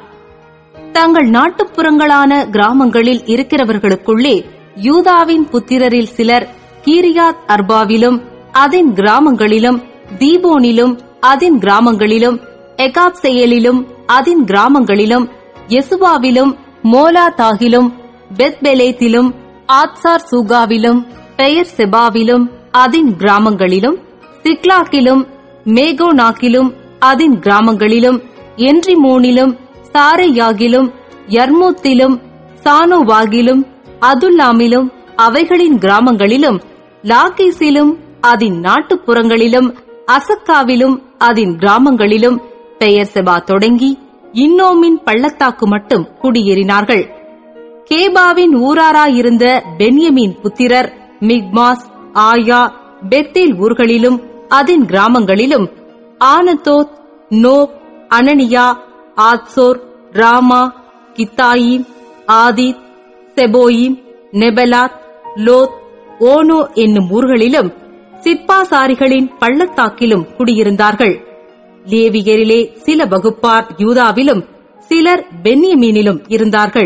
A: தங்கள் நாட்டுப்புறங்களான கிராமங்களில் இருக்கிறவர்களுக்குள்ளே யூதாவின் புத்திரரில் சிலர் கீரியாத் அர்பாவிலும் அதன் கிராமங்களிலும், தீபோனிலும் அதன் கிராமங்களிலும், எகாப்செயலிலும் அதன் கிராமங்களிலும், யெசுவாவிலும் மோலாதாகிலும், பெத்பெலேத்திலும், ஆத்சார் சூகாவிலும், பெயர் செபாவிலும் அதன் கிராமங்களிலும், சிக்லாக்கிலும் மேகோனாக்கிலும் அதன் கிராமங்களிலும், என்ரிமோனிலும் சாரையாகிலும், யர்மூத்திலும் சானோவாகிலும், அதுல்லாமிலும் அவைகளின் கிராமங்களிலும், லாகீசிலும் அதன் நாட்டுப்புறங்களிலும், அசக்காவிலும் அதன் கிராமங்களிலும், பெயர் செபா தொடங்கி இன்னோமின் பள்ளத்தாக்கு மட்டும் குடியேறினார்கள். கேபாவின் ஊராராயிருந்த பென்யமீன் புத்திரர் மிக்மாஸ், ஆயா, பெத்தேல் ஊர்களிலும் அதன் கிராமங்களிலும், Anathoth, Nob, Ananiah, Hazor, Ramah, Gittaim, Hadid, Zeboim, Neballat, Lod, Ono என்னும் ஊர்களிலும், சிப்பாசாரிகளின் பள்ளத்தாக்கிலும் குடியிருந்தார்கள். லேவியரிலே சில வகுப்பார் யூதாவிலும் சிலர் பென்யமீனிலும் இருந்தார்கள்.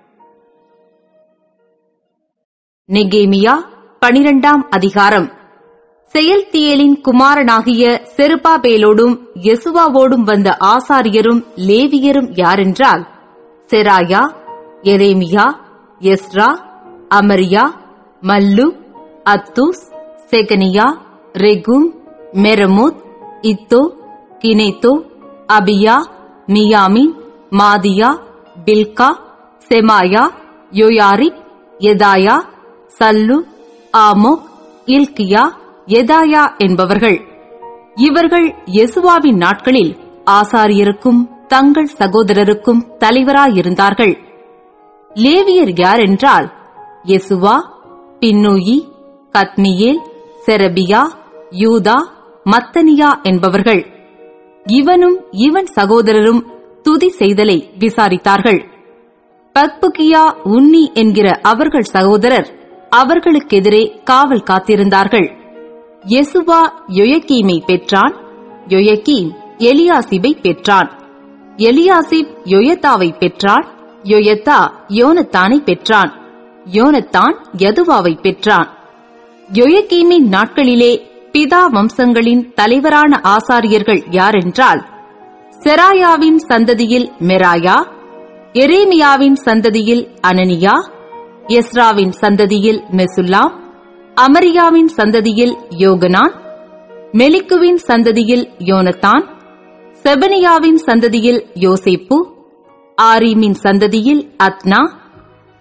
A: நெகேமியா பனிரெண்டாம் அதிகாரம். செயல்தியேலின் குமாரனாகிய செருபாபேலோடும் யெசுவாவோடும் வந்த ஆசாரியரும் லேவியரும் யாரென்றால், செராயா, எரேமியா, எஸ்ரா, அமரியா, மல்லு, அத்தூஸ், செகனியா, ரெகும், மெரமோத், இத்தோ, கினேத்தோ, அபியா, மியாமின், மாதியா, பில்கா, செமாயா, யோயாரிப், எதாயா, சல்லு, ஆமோக், இல்கியா, எதாயா என்பவர்கள். இவர்கள் யெசுவாவின் நாட்களில் ஆசாரியருக்கும் தங்கள் சகோதரருக்கும் தலைவராயிருந்தார்கள். லேவியர் யார் என்றால், யெசுவா, பின்னூயி, கத்மியேல், செரபியா, யூதா, மத்தனியா என்பவர்கள். இவனும் இவன் சகோதரரும் துதி செய்தலை விசாரித்தார்கள். பக்புகியா, உன்னி என்கிற அவர்கள் சகோதரர் அவர்களுக்கெதிரே காவல் காத்திருந்தார்கள். யெசுவா யொயக்கீமை பெற்றான். யொயக்கீம் எலியாசிபை பெற்றான். எலியாசிப் யொயத்தாவை பெற்றான். யொயத்தா யோனத்தானை பெற்றான். யோனத்தான் யதுவாவை பெற்றான். யொயக்கீமின் நாட்களிலே பிதா வம்சங்களின் தலைவரான ஆசாரியர்கள் யாரென்றால், செராயாவின் சந்ததியில் மெராயா, எரேமியாவின் சந்ததியில் அனனியா, எஸ்ராவின் சந்ததியில் மெசுல்லாம், அமரியாவின் சந்ததியில் யோகனான், மெலிக்குவின் சந்ததியில் யோனத்தான், செபனியாவின் சந்ததியில் யோசேப்பு, ஆரீமின் சந்ததியில் அத்னா,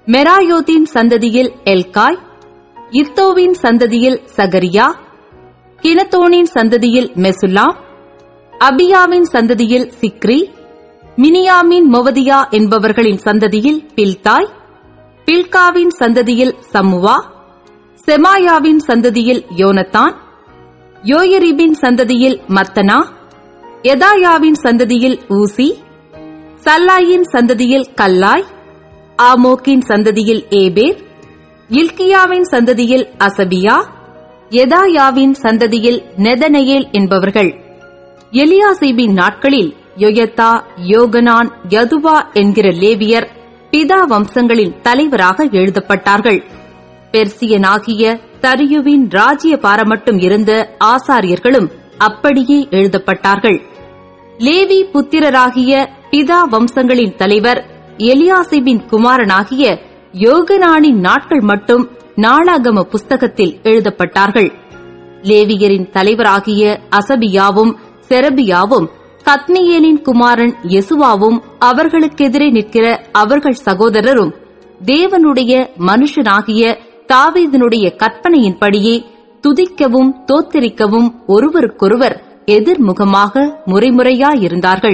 A: மெராயோத்தின் சந்ததியில் எல்காய், இத்தோவின் சந்ததியில் சகரியா, கினத்தோனின் சந்ததியில் மெசுல்லாம், அபியாவின் சந்ததியில் சிக்ரி, மினியாமின் மொவதியா என்பவர்களின் சந்ததியில் பில்தாய், பில்காவின் சந்ததியில் சம்முவா, செமாயாவின் சந்ததியில் யோனத்தான், யோயரிபின் சந்ததியில் மத்தனா, எதாயாவின் சந்ததியில் ஊசி, சல்லாயின் சந்ததியில் கல்லாய், ஆமோக்கின் சந்ததியில் ஏபேர், இல்கியாவின் சந்ததியில் அசபியா, எதாயாவின் சந்ததியில் நெதனெயேல் என்பவர்கள். எலியாசிபின் நாட்களில் யொயத்தா, யோகனான், யதுவா என்கிற லேவியர் பிதா வம்சங்களின் தலைவராக எழுதப்பட்டார்கள். பெர்சியனாகிய தரியுவின் ராஜ்ய பாரமட்டும் இருந்த ஆசாரியர்களும் அப்படியே எழுதப்பட்டார்கள். லேவி புத்திரராகிய பிதா வம்சங்களின் தலைவர் எலியாசிபின் குமாரனாகிய யோகனானின் நாட்கள் மட்டும் நாளாகம புஸ்தகத்தில் எழுதப்பட்டார்கள். லேவியரின் தலைவராகிய அசபியாவும் செரபியாவும் கத்னியேலின் குமாரன் யெசுவாவும் அவர்களுக்கெதிரே நிற்கிற அவர்கள் சகோதரரும் தேவனுடைய மனுஷனாகிய தாவீதினுடைய கற்பனையின்படியே துதிக்கவும் தோத்தரிக்கவும் ஒருவருக்கொருவர் எதிர்முகமாக முறைமுறையாயிருந்தார்கள்.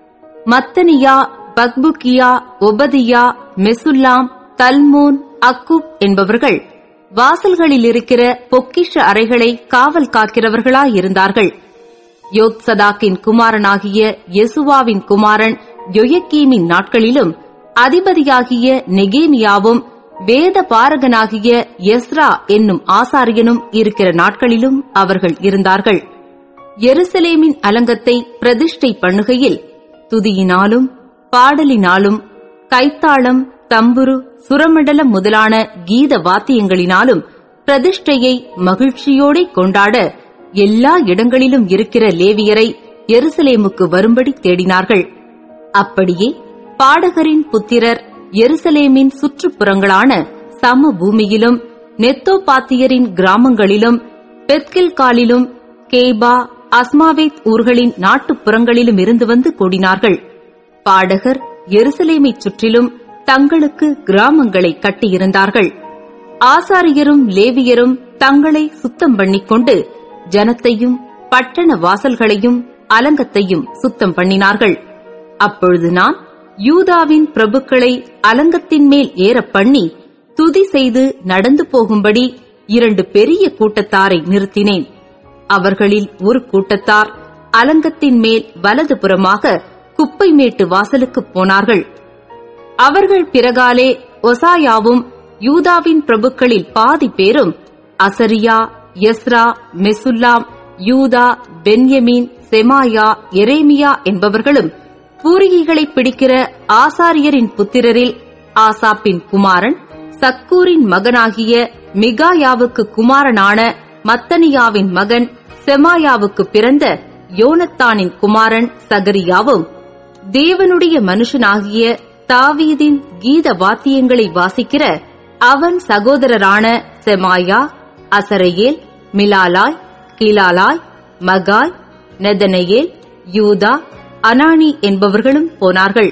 A: மத்தனியா, பக்புக்கியா, ஒபதியா, மெசுல்லாம், தல்மோன், அக்குப் என்பவர்கள் வாசல்களில் இருக்கிற பொக்கிஷ அறைகளை காவல் காக்கிறவர்களாயிருந்தார்கள். யோத்சதாக்கின் குமாரனாகிய யெசுவாவின் குமாரன் யொயக்கீமின் நாட்களிலும் அதிபதியாகிய நெகேமியாவும் வேத பாரகனாகிய எஸ்ரா என்னும் ஆசாரியனும் இருக்கிற நாட்களிலும் அவர்கள் இருந்தார்கள். எருசலேமின் அலங்கத்தை பிரதிஷ்டை பண்ணுகையில் துதியினாலும் பாடலினாலும் கைத்தாளம், தம்புரு, சுரமண்டலம் முதலான கீத வாத்தியங்களினாலும் பிரதிஷ்டையை மகிழ்ச்சியோടെ கொண்டாட எல்லா இடங்களிலும் இருக்கிற லேவியரை எருசலேமுக்கு வரும்படி தேடினார்கள். அப்படியே பாடகரின் புத்திரர் எருசலேமின் சுற்றுப்புறங்களான சம பூமியிலும் நெத்தோபாத்தியரின் கிராமங்களிலும் பெத்கில்காலிலும் கேபா, அஸ்மாவேத் ஊர்களின் நாட்டுப்புறங்களிலும் இருந்து வந்து கூடினார்கள். பாடகர் எருசலேமைச் சுற்றிலும் தங்களுக்கு கிராமங்களை கட்டியிருந்தார்கள். ஆசாரியரும் லேவியரும் தங்களை சுத்தம் பண்ணிக்கொண்டு ஜனத்தையும் பட்டண வாசல்களையும் அலங்கத்தையும் சுத்தம் பண்ணினார்கள். அப்பொழுது நான் யூதாவின் பிரபுக்களை அலங்கத்தின் மேல் ஏற பண்ணி துதி செய்து நடந்து போகும்படி இரண்டு பெரிய கூட்டத்தாரை நிறுத்தினேன். அவர்களில் ஒரு கூட்டத்தார் அலங்கத்தின் மேல் வலது புறமாக குப்பை மேட்டு வாசலுக்கு போனார்கள். அவர்கள் பிறகாலே ஒசாயாவும் யூதாவின் பிரபுக்களில் பாதி பேரும் அசரியா, எஸ்ரா, மெசுல்லாம், யூதா, பென்யமீன், செமாயா, எரேமியா என்பவர்களும் பூரிகைகளை பிடிக்கிற ஆசாரியரின் புத்திரரில் ஆசாப்பின் குமாரன் சக்கூரின் மகனாகிய மிகாயாவுக்கு குமாரனான மத்தனியாவின் மகன் செமாயாவுக்கு பிறந்த யோனத்தானின் குமாரன் சகரியாவும் தேவனுடைய மனுஷனாகிய தாவீதின் கீத வாத்தியங்களை வாசிக்கிற அவன் சகோதரரான செமாயா, அசரையேல், மிலாலாய், கிலாலாய், மகாய், நெதனெயேல், யூதா, அனானி என்பவர்களும் போனார்கள்.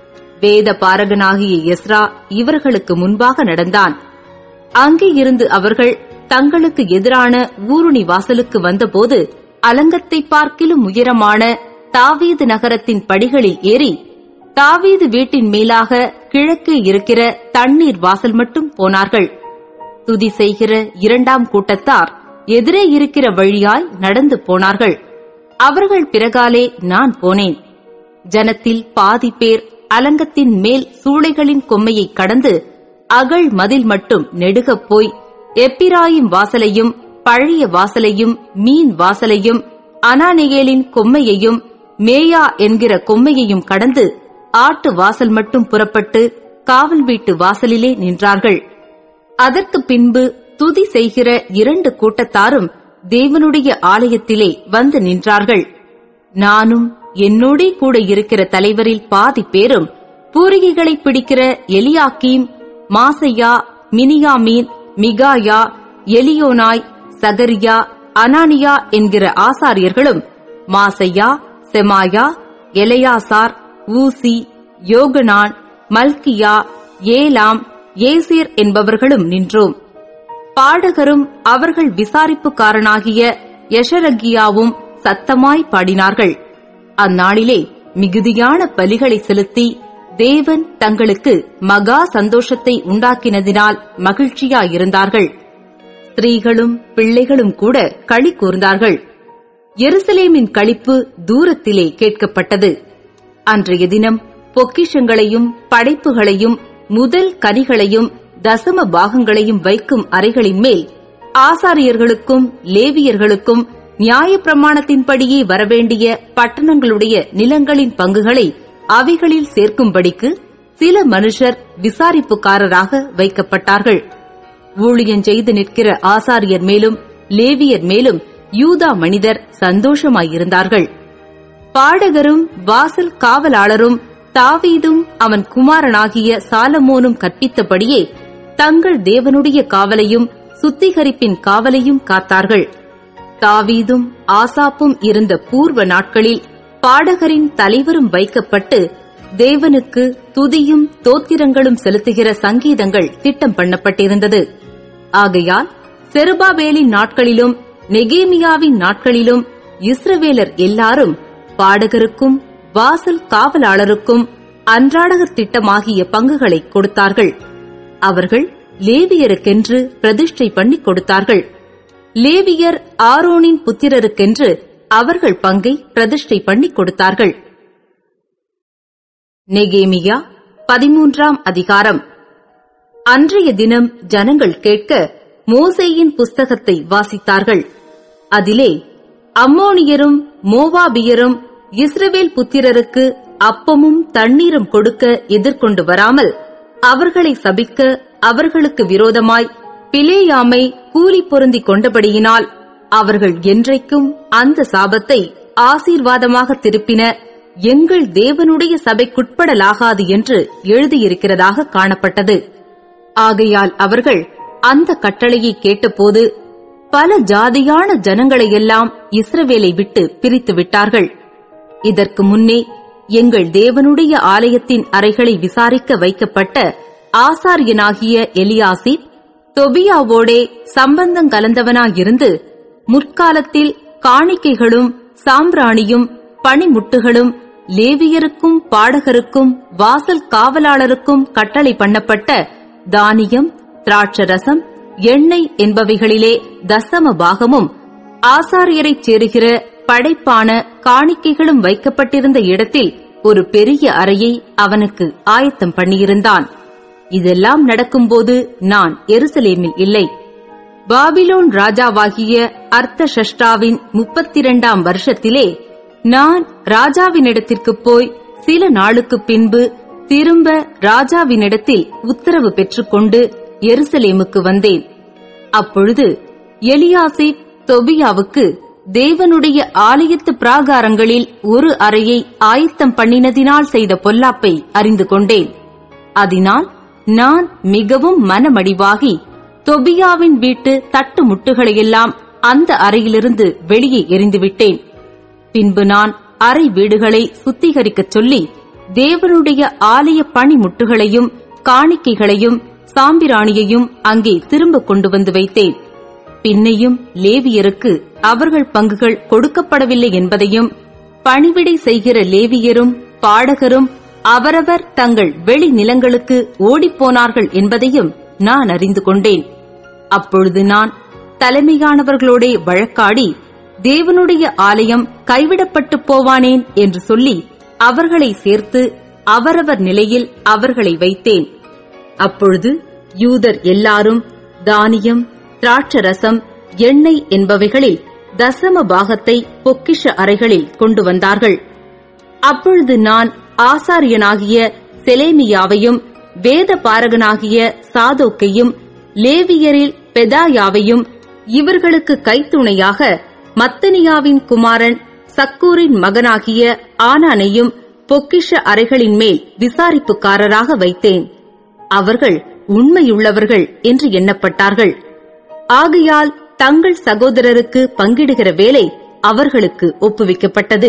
A: வேத பாரகனாகிய எஸ்ரா இவர்களுக்கு முன்பாக நடந்தான். அங்கே இருந்து அவர்கள் தங்களுக்கு எதிரான ஊருணி வாசலுக்கு வந்தபோது அலங்கத்தை பார்க்கிலும் உயரமான தாவீது நகரத்தின் படிகளில் ஏறி தாவீது வீட்டின் மேலாக கிழக்கே இருக்கிற தண்ணீர் வாசல் மட்டும் போனார்கள். துதி செய்கிற இரண்டாம் கூட்டத்தார் எதிரே இருக்கிற வழியாய் நடந்து போனார்கள். அவர்கள் பிறகாலே நான் போனேன். ஜனத்தில் பாதி பேர் அலங்கத்தின் மேல் சூளைகளின் கொம்மையை கடந்து அகழ் மதில் மட்டும் நெடுகப் போய் எப்பிராயிம் வாசலையும் பழைய வாசலையும் மீன் வாசலையும் அனானெயேலின் கொம்மையையும் மேயா என்கிற கொம்மையையும் கடந்து ஆட்டு வாசல் மட்டும் புறப்பட்டு காவல் வீட்டு வாசலிலே நின்றார்கள். அதற்கு பின்பு துதி செய்கிற இரண்டு கூட்டத்தாரும் தேவனுடைய ஆலயத்திலே வந்து நின்றார்கள். நானும் என்னோடே கூட இருக்கிற தலைவரில் பாதி பேரும் பூரிகைகளை பிடிக்கிற எலியாக்கீம், மாசையா, மினியாமீன், மிகாயா, எலியோனாய், சகரியா, அனானியா என்கிற ஆசாரியர்களும் மாசையா, செமாயா, எலையாசார், ஊசி, யோகனான், மல்கியா, ஏலாம், ஏசீர் என்பவர்களும் நின்றோம். பாடகரும் அவர்கள் விசாரிப்புக்காரனாகிய யஷரகியாவும் சத்தமாய் பாடினார்கள். அந்நாளிலே மிகுதியான பலிகளை செலுத்தி தேவன் தங்களுக்கு மகா சந்தோஷத்தை உண்டாக்கினதினால் மகிழ்ச்சியாயிருந்தார்கள். ஸ்திரீகளும் பிள்ளைகளும் கூட களி கூர்ந்தார்கள். எருசலேமின் களிப்பு தூரத்திலே கேட்கப்பட்டது. அன்றைய தினம் பொக்கிஷங்களையும் படைப்புகளையும் முதல் கனிகளையும் தசம பாகங்களையும் வைக்கும் அறைகளின் மேல் ஆசாரியர்களுக்கும் லேவியர்களுக்கும் நியாயப்பிரமாணத்தின்படியே வரவேண்டிய பட்டணங்களுடைய நிலங்களின் பங்குகளை அவைகளில் சேர்க்கும்படிக்கு சில மனுஷர் விசாரிப்புக்காரராக வைக்கப்பட்டார்கள். ஊழியன் செய்து நிற்கிற ஆசாரியர் மேலும் லேவியர் மேலும் யூதா மனிதர் சந்தோஷமாயிருந்தார்கள். பாடகரும் வாசல் காவலாளரும் தாவீதும் அவன் குமாரனாகிய சாலமோனும் கற்பித்தபடியே தங்கள் தேவனுடைய காவலையும் சுத்திகரிப்பின் காவலையும் காத்தார்கள். தாவீதும் ஆசாப்பும் இருந்த பூர்வ நாட்களில் பாடகரின் தலைவரும் வைக்கப்பட்டு தேவனுக்கு துதியும் தோத்திரங்களும் செலுத்துகிற சங்கீதங்கள் திட்டம் பண்ணப்பட்டிருந்தது. ஆகையால் செருபாபேலின் நாட்களிலும் நெகேமியாவின் நாட்களிலும் இஸ்ரவேலர் எல்லாரும் பாடகருக்கும் வாசல் காவலாளருக்கும் அன்றாடகர் திட்டமாகிய பங்குகளை கொடுத்தார்கள். அவர்கள் லேவியருக்கென்று பிரதிஷ்டை பண்ணி கொடுத்தார்கள். லேவியர் ஆரோனின் புத்திரருக்கென்று அவர்கள் பங்கை பிரதிஷ்டை பண்ணி கொடுத்தார்கள். நெகேமியா பதிமூன்றாம் அதிகாரம். அன்றைய தினம் ஜனங்கள் கேட்க மோசேயின் புஸ்தகத்தை வாசித்தார்கள். அதிலே அம்மோனியரும் மோவாபியரும் இஸ்ரவேல் புத்திரருக்கு அப்பமும் தண்ணீரும் கொடுக்க எதிர்கொண்டு வராமல் அவர்களை சபிக்க அவர்களுக்கு விரோதமாய் பிலேயாமை கூலி பொருந்திக் கொண்டபடியினால் அவர்கள் என்றைக்கும் அந்த சாபத்தை ஆசீர்வாதமாக திருப்பின எங்கள் தேவனுடைய சபைக்குட்படலாகாது என்று எழுதியிருக்கிறதாக காணப்பட்டது. ஆகையால் அவர்கள் அந்த கட்டளையை கேட்டபோது பல ஜாதியான ஜனங்களையெல்லாம் இஸ்ரவேலை விட்டு பிரித்து விட்டார்கள். இதற்கு முன்னே எங்கள் தேவனுடைய ஆலயத்தின் அறைகளை விசாரிக்க வைக்கப்பட்ட ஆசாரியனாகிய எலியாசிப் தொபியாவோடே சம்பந்தம் கலந்தவனாயிருந்து முற்காலத்தில் காணிக்கைகளும் சாம்பிராணியும் பணிமுட்டுகளும் லேவியருக்கும் பாடகருக்கும் வாசல் காவலாளருக்கும் கட்டளை பண்ணப்பட்ட தானியம் திராட்சரசம் எண்ணெய் என்பவைகளிலே தசம பாகமும் ஆசாரியரைச் சேருகிற படைப்பான காணிக்கைகளும் வைக்கப்பட்டிருந்த இடத்தில் ஒரு பெரிய அறையை அவனுக்கு ஆயத்தம் பண்ணியிருந்தான். இதெல்லாம் நடக்கும்போது நான் எருசலேமில் இல்லை. பாபிலோன் ராஜாவாகிய அர்த்தஷஷ்டாவின் முப்பத்திரண்டாம் வருஷத்திலே நான் ராஜாவினிடத்திற்கு போய் சில நாளுக்கு பின்பு திரும்ப ராஜாவினிடத்தில் உத்தரவு பெற்றுக்கொண்டு எருசலேமுக்கு வந்தேன். அப்பொழுது எலியாசிப் தொபியாவுக்கு தேவனுடைய ஆலயத்து பிராகாரங்களில் ஒரு அறையை ஆயத்தம் பண்ணினதினால் செய்த பொல்லாப்பை அறிந்து கொண்டேன். அதனால் நான் மிகவும் மனமடிவாகி தொபியாவின் வீட்டு தட்டு முட்டுகளையெல்லாம் அந்த அறையிலிருந்து வெளியே எறிந்துவிட்டேன். பின்பு நான் அறை வீடுகளை சுத்திகரிக்கச் சொல்லி தேவனுடைய ஆலய பணிமுட்டுகளையும் காணிக்கைகளையும் சாம்பிராணியையும் அங்கே திரும்ப கொண்டு வந்து வைத்தேன். பின்னையும் லேவியருக்கு அவர்கள் பங்குகள் கொடுக்கப்படவில்லை என்பதையும் பணிவிடை செய்கிற லேவியரும் பாடகரும் அவரவர் தங்கள் வெளி நிலங்களுக்கு ஓடிப்போனார்கள் என்பதையும் நான் அறிந்து கொண்டேன். அப்பொழுது நான் தலைமையானவர்களோடே வழக்காடி தேவனுடைய ஆலயம் கைவிடப்பட்டு போவானேன் என்று சொல்லி அவர்களை சேர்த்து அவரவர் நிலையில் அவர்களை வைத்தேன். அப்பொழுது யூதர் எல்லாரும் தானியம் திராட்சரசம் எண்ணெய் என்பவைகளில் தசம பாகத்தை பொக்கிஷ அறைகளில் கொண்டு வந்தார்கள். அப்பொழுது நான் ஆசாரியனாகிய செலேமியாவையும் வேத பாரகனாகிய சாதோக்கையும் லேவியரில் பெதாயாவையும் இவர்களுக்கு கைத்துணையாக மத்தனியாவின் குமாரன் சக்கூரின் மகனாகிய ஆனானையும் பொக்கிஷ அறைகளின் மேல் விசாரிப்புக்காரராக வைத்தேன். அவர்கள் உண்மையுள்ளவர்கள் என்று எண்ணப்பட்டார்கள். ஆகையால் தங்கள் சகோதரருக்கு பங்கிடுகிற வேலை அவர்களுக்கு ஒப்புவிக்கப்பட்டது.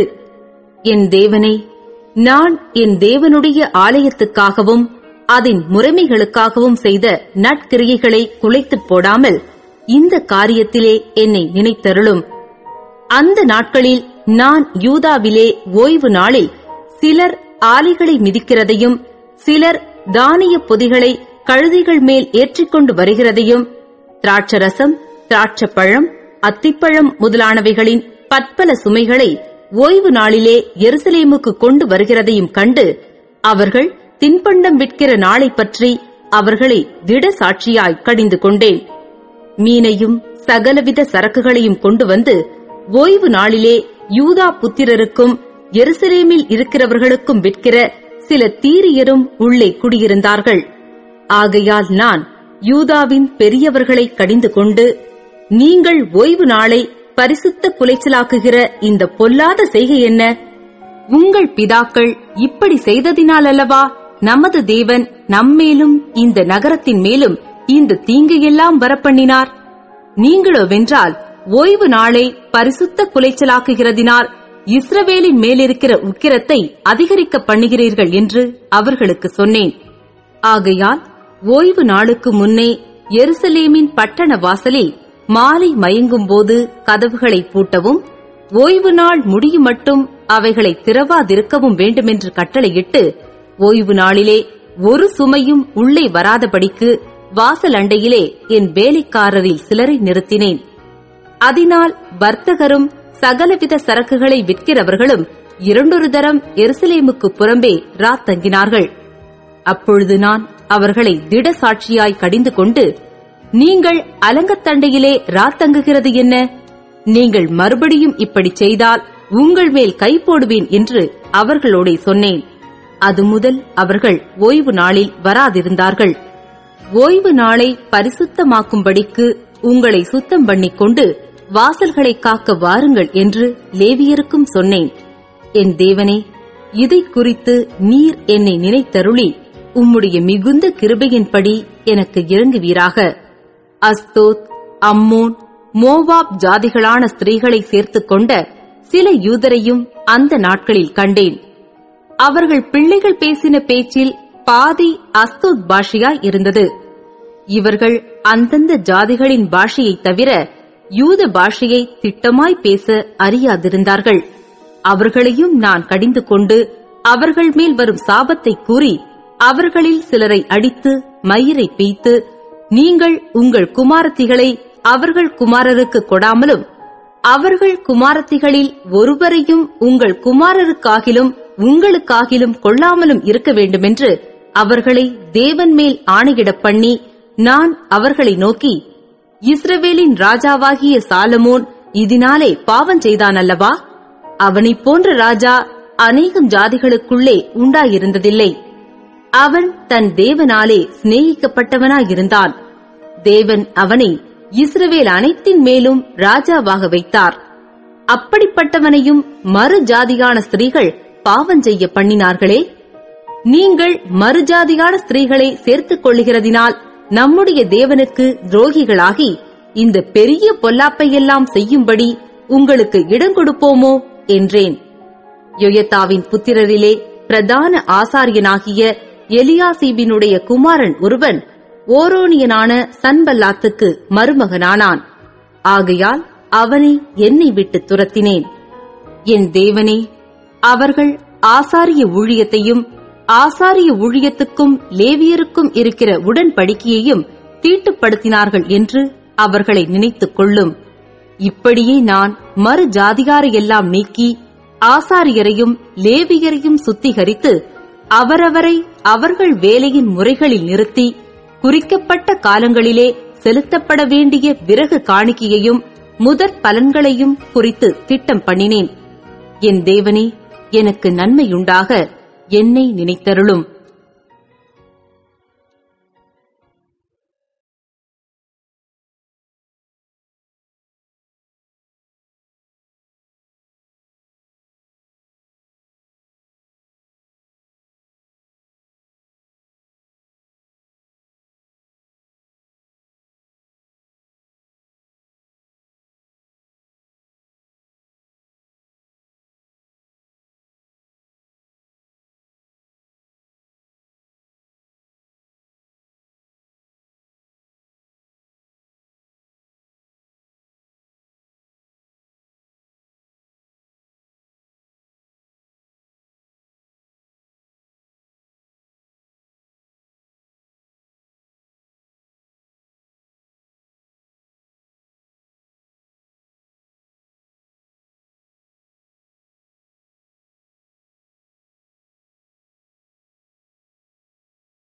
A: என் தேவனே, நான் என் தேவனுடைய ஆலயத்துக்காகவும் அதன் முறைமைகளுக்காகவும் செய்த நற்கிரியைகளை குலைத்துப் போடாமல் இந்த காரியத்திலே என்னை நினைத்தருளும். அந்த நாட்களில் நான் யூதாவிலே ஓய்வு நாளில் சிலர் ஆலைகளை மிதிக்கிறதையும் சிலர் தானிய பொதிகளை கழுதைகள் மேல் ஏற்றிக்கொண்டு வருகிறதையும் திராட்சரசம், திராட்சப்பழம், அத்திப்பழம் முதலானவைகளின் பற்பல சுமைகளை ஓய்வு நாளிலே எருசலேமுக்கு கொண்டு வருகிறதையும் கண்டு அவர்கள் தின்பண்டம் விற்கிற நாளை பற்றி அவர்களை திட சாட்சியாய் கடிந்து கொண்டேன். மீனையும் சகலவித சரக்குகளையும் கொண்டு வந்து ஓய்வு நாளிலே யூதா புத்திரருக்கும் எருசலேமில் இருக்கிறவர்களுக்கும் விற்கிற சில தீரியரும் உள்ளே குடியிருந்தார்கள். ஆகையால் நான் யூதாவின் பெரியவர்களை கடிந்து கொண்டு, நீங்கள் ஓய்வு நாளை பரிசுத்த குலைச்சலாக்குகிற இந்த பொல்லாத செய்கை என்ன? உங்கள் பிதாக்கள் இப்படி செய்ததினால் அல்லவா நமது தேவன் நம்மேலும் இந்த நகரத்தின் மேலும் இந்த தீங்கையெல்லாம் வரப்பண்ணினார். நீங்களோ வென்றால் ஓய்வு நாளை பரிசுத்த குலைச்சலாக்குகிறதினால் இஸ்ரவேலின் மேலிருக்கிற உக்கிரத்தை அதிகரிக்க பண்ணுகிறீர்கள் என்று அவர்களுக்கு சொன்னேன். ஆகையால் ஓய்வு நாளுக்கு முன்னே எருசலேமின் பட்டண வாசலில் மாலை மயங்கும் போது கதவுகளை பூட்டவும், ஓய்வு நாள் முடியும் மட்டும் அவைகளை திறவாதிருக்கவும் வேண்டுமென்று கட்டளையிட்டு, ஓய்வு நாளிலே ஒரு சுமையும் உள்ளே வராதபடிக்கு வாசல் அண்டையிலே என் வேலைக்காரரில் சிலரை நிறுத்தினேன். அதனால் வர்த்தகரும் சகலவித சரக்குகளை விற்கிறவர்களும் இரண்டொரு தரம் எருசலேமுக்கு புறம்பே ராத்தங்கினார்கள். அப்பொழுது நான் அவர்களை திட சாட்சியாய் கடிந்து கொண்டு, நீங்கள் அலங்கத்தண்டையிலே ராத்தங்குகிறது என்ன? நீங்கள் மறுபடியும் இப்படி செய்தால் உங்கள் மேல் கை போடுவேன் என்று அவர்களோடே சொன்னேன். அது முதல் அவர்கள் ஓய்வு நாளில் வராதிருந்தார்கள். ஓய்வு நாளை பரிசுத்தமாக்கும்படிக்கு உங்களை சுத்தம் பண்ணிக்கொண்டு வாசல்களை காக்க வாருங்கள் என்று லேவியருக்கும் சொன்னேன். என் தேவனே, இதை குறித்து நீர் என்னை நினைத்தருளி உம்முடைய மிகுந்த கிருபையின்படி எனக்கு இறங்குவீராக. அஸ்தோத், அம்மோன், மோவாப் ஜாதிகளான ஸ்திரீகளை சேர்த்துக் கொண்ட சில யூதரையும் அந்த நாட்களில் கண்டேன். அவர்கள் பிள்ளைகள் பேசின பேச்சில் பாதி அஸ்தோத் பாஷையாய் இருந்தது. இவர்கள் அந்தந்த ஜாதிகளின் பாஷையை தவிர யூத பாஷையை திட்டமாய் பேச அறியாதிருந்தார்கள். அவர்களையும் நான் கடிந்து கொண்டு அவர்கள் மேல் வரும் சாபத்தை கூறி அவர்களில் சிலரை அடித்து மயிரை பெய்த்து, நீங்கள் உங்கள் குமாரத்திகளை அவர்கள் குமாரருக்கு கொடாமலும் அவர்கள் குமாரத்திகளில் ஒருவரையும் உங்கள் குமாரருக்காகிலும் உங்களுக்காகிலும் கொள்ளாமலும் இருக்க வேண்டுமென்று அவர்களை தேவன் மேல் ஆணையிடப் பண்ணி, நான் அவர்களை நோக்கி, இஸ்ரவேலின் ராஜாவாகிய சாலமோன் இதனாலே பாவம் செய்தான் அல்லவா? அவனைப் போன்ற ராஜா அநேகம் ஜாதிகளுக்குள்ளே உண்டாயிருந்ததில்லை. அவன் தன் தேவனாலே சிநேகிக்கப்பட்டவனாயிருந்தான். தேவன் அவனை இஸ்ரவேல் அனைத்தின் மேலும் ராஜாவாக வைத்தார். அப்படிப்பட்டவனையும் மறு ஜாதியான ஸ்திரீகள் பாவம் செய்ய பண்ணினார்களே. நீங்கள் மறுஜாதியான ஸ்திரீகளை சேர்த்துக் கொள்ளுகிறதினால் நம்முடைய தேவனுக்கு துரோகிகளாகி இந்த பெரிய பொல்லாப்பையெல்லாம் செய்யும்படி உங்களுக்கு இடம் கொடுப்போமோ என்றேன். யோயத்தாவின் புத்திரரிலே பிரதான ஆசாரியனாகிய எலியாசீபினுடைய குமாரன் ஒருவன் ஓரோனியனான சன்பல்லாத்துக்கு மருமகனானான். ஆகையால் அவனை என்னை விட்டு துரத்தினேன். என் தேவனே, அவர்கள் ஆசாரிய ஊழியத்தையும் ஆசாரிய ஊழியத்துக்கும் லேவியருக்கும் இருக்கிற உடன்படிக்கையையும் தீட்டுப்படுத்தினார்கள் என்று அவர்களை நினைத்துக் கொள்ளும். இப்படியே நான் மறு ஜாதியாரையெல்லாம் நீக்கி ஆசாரியரையும் லேவியரையும் சுத்திகரித்து அவரவரை அவர்கள் வேலையின் முறைகளில் நிறுத்தி குறிக்கப்பட்ட காலங்களிலே செலுத்தப்பட வேண்டிய விறகு காணிக்கையையும் முதற் பலன்களையும் குறித்து திட்டம் பண்ணினேன். என் தேவனே, எனக்கு நன்மையுண்டாக என்னை நினைத்தருளும்.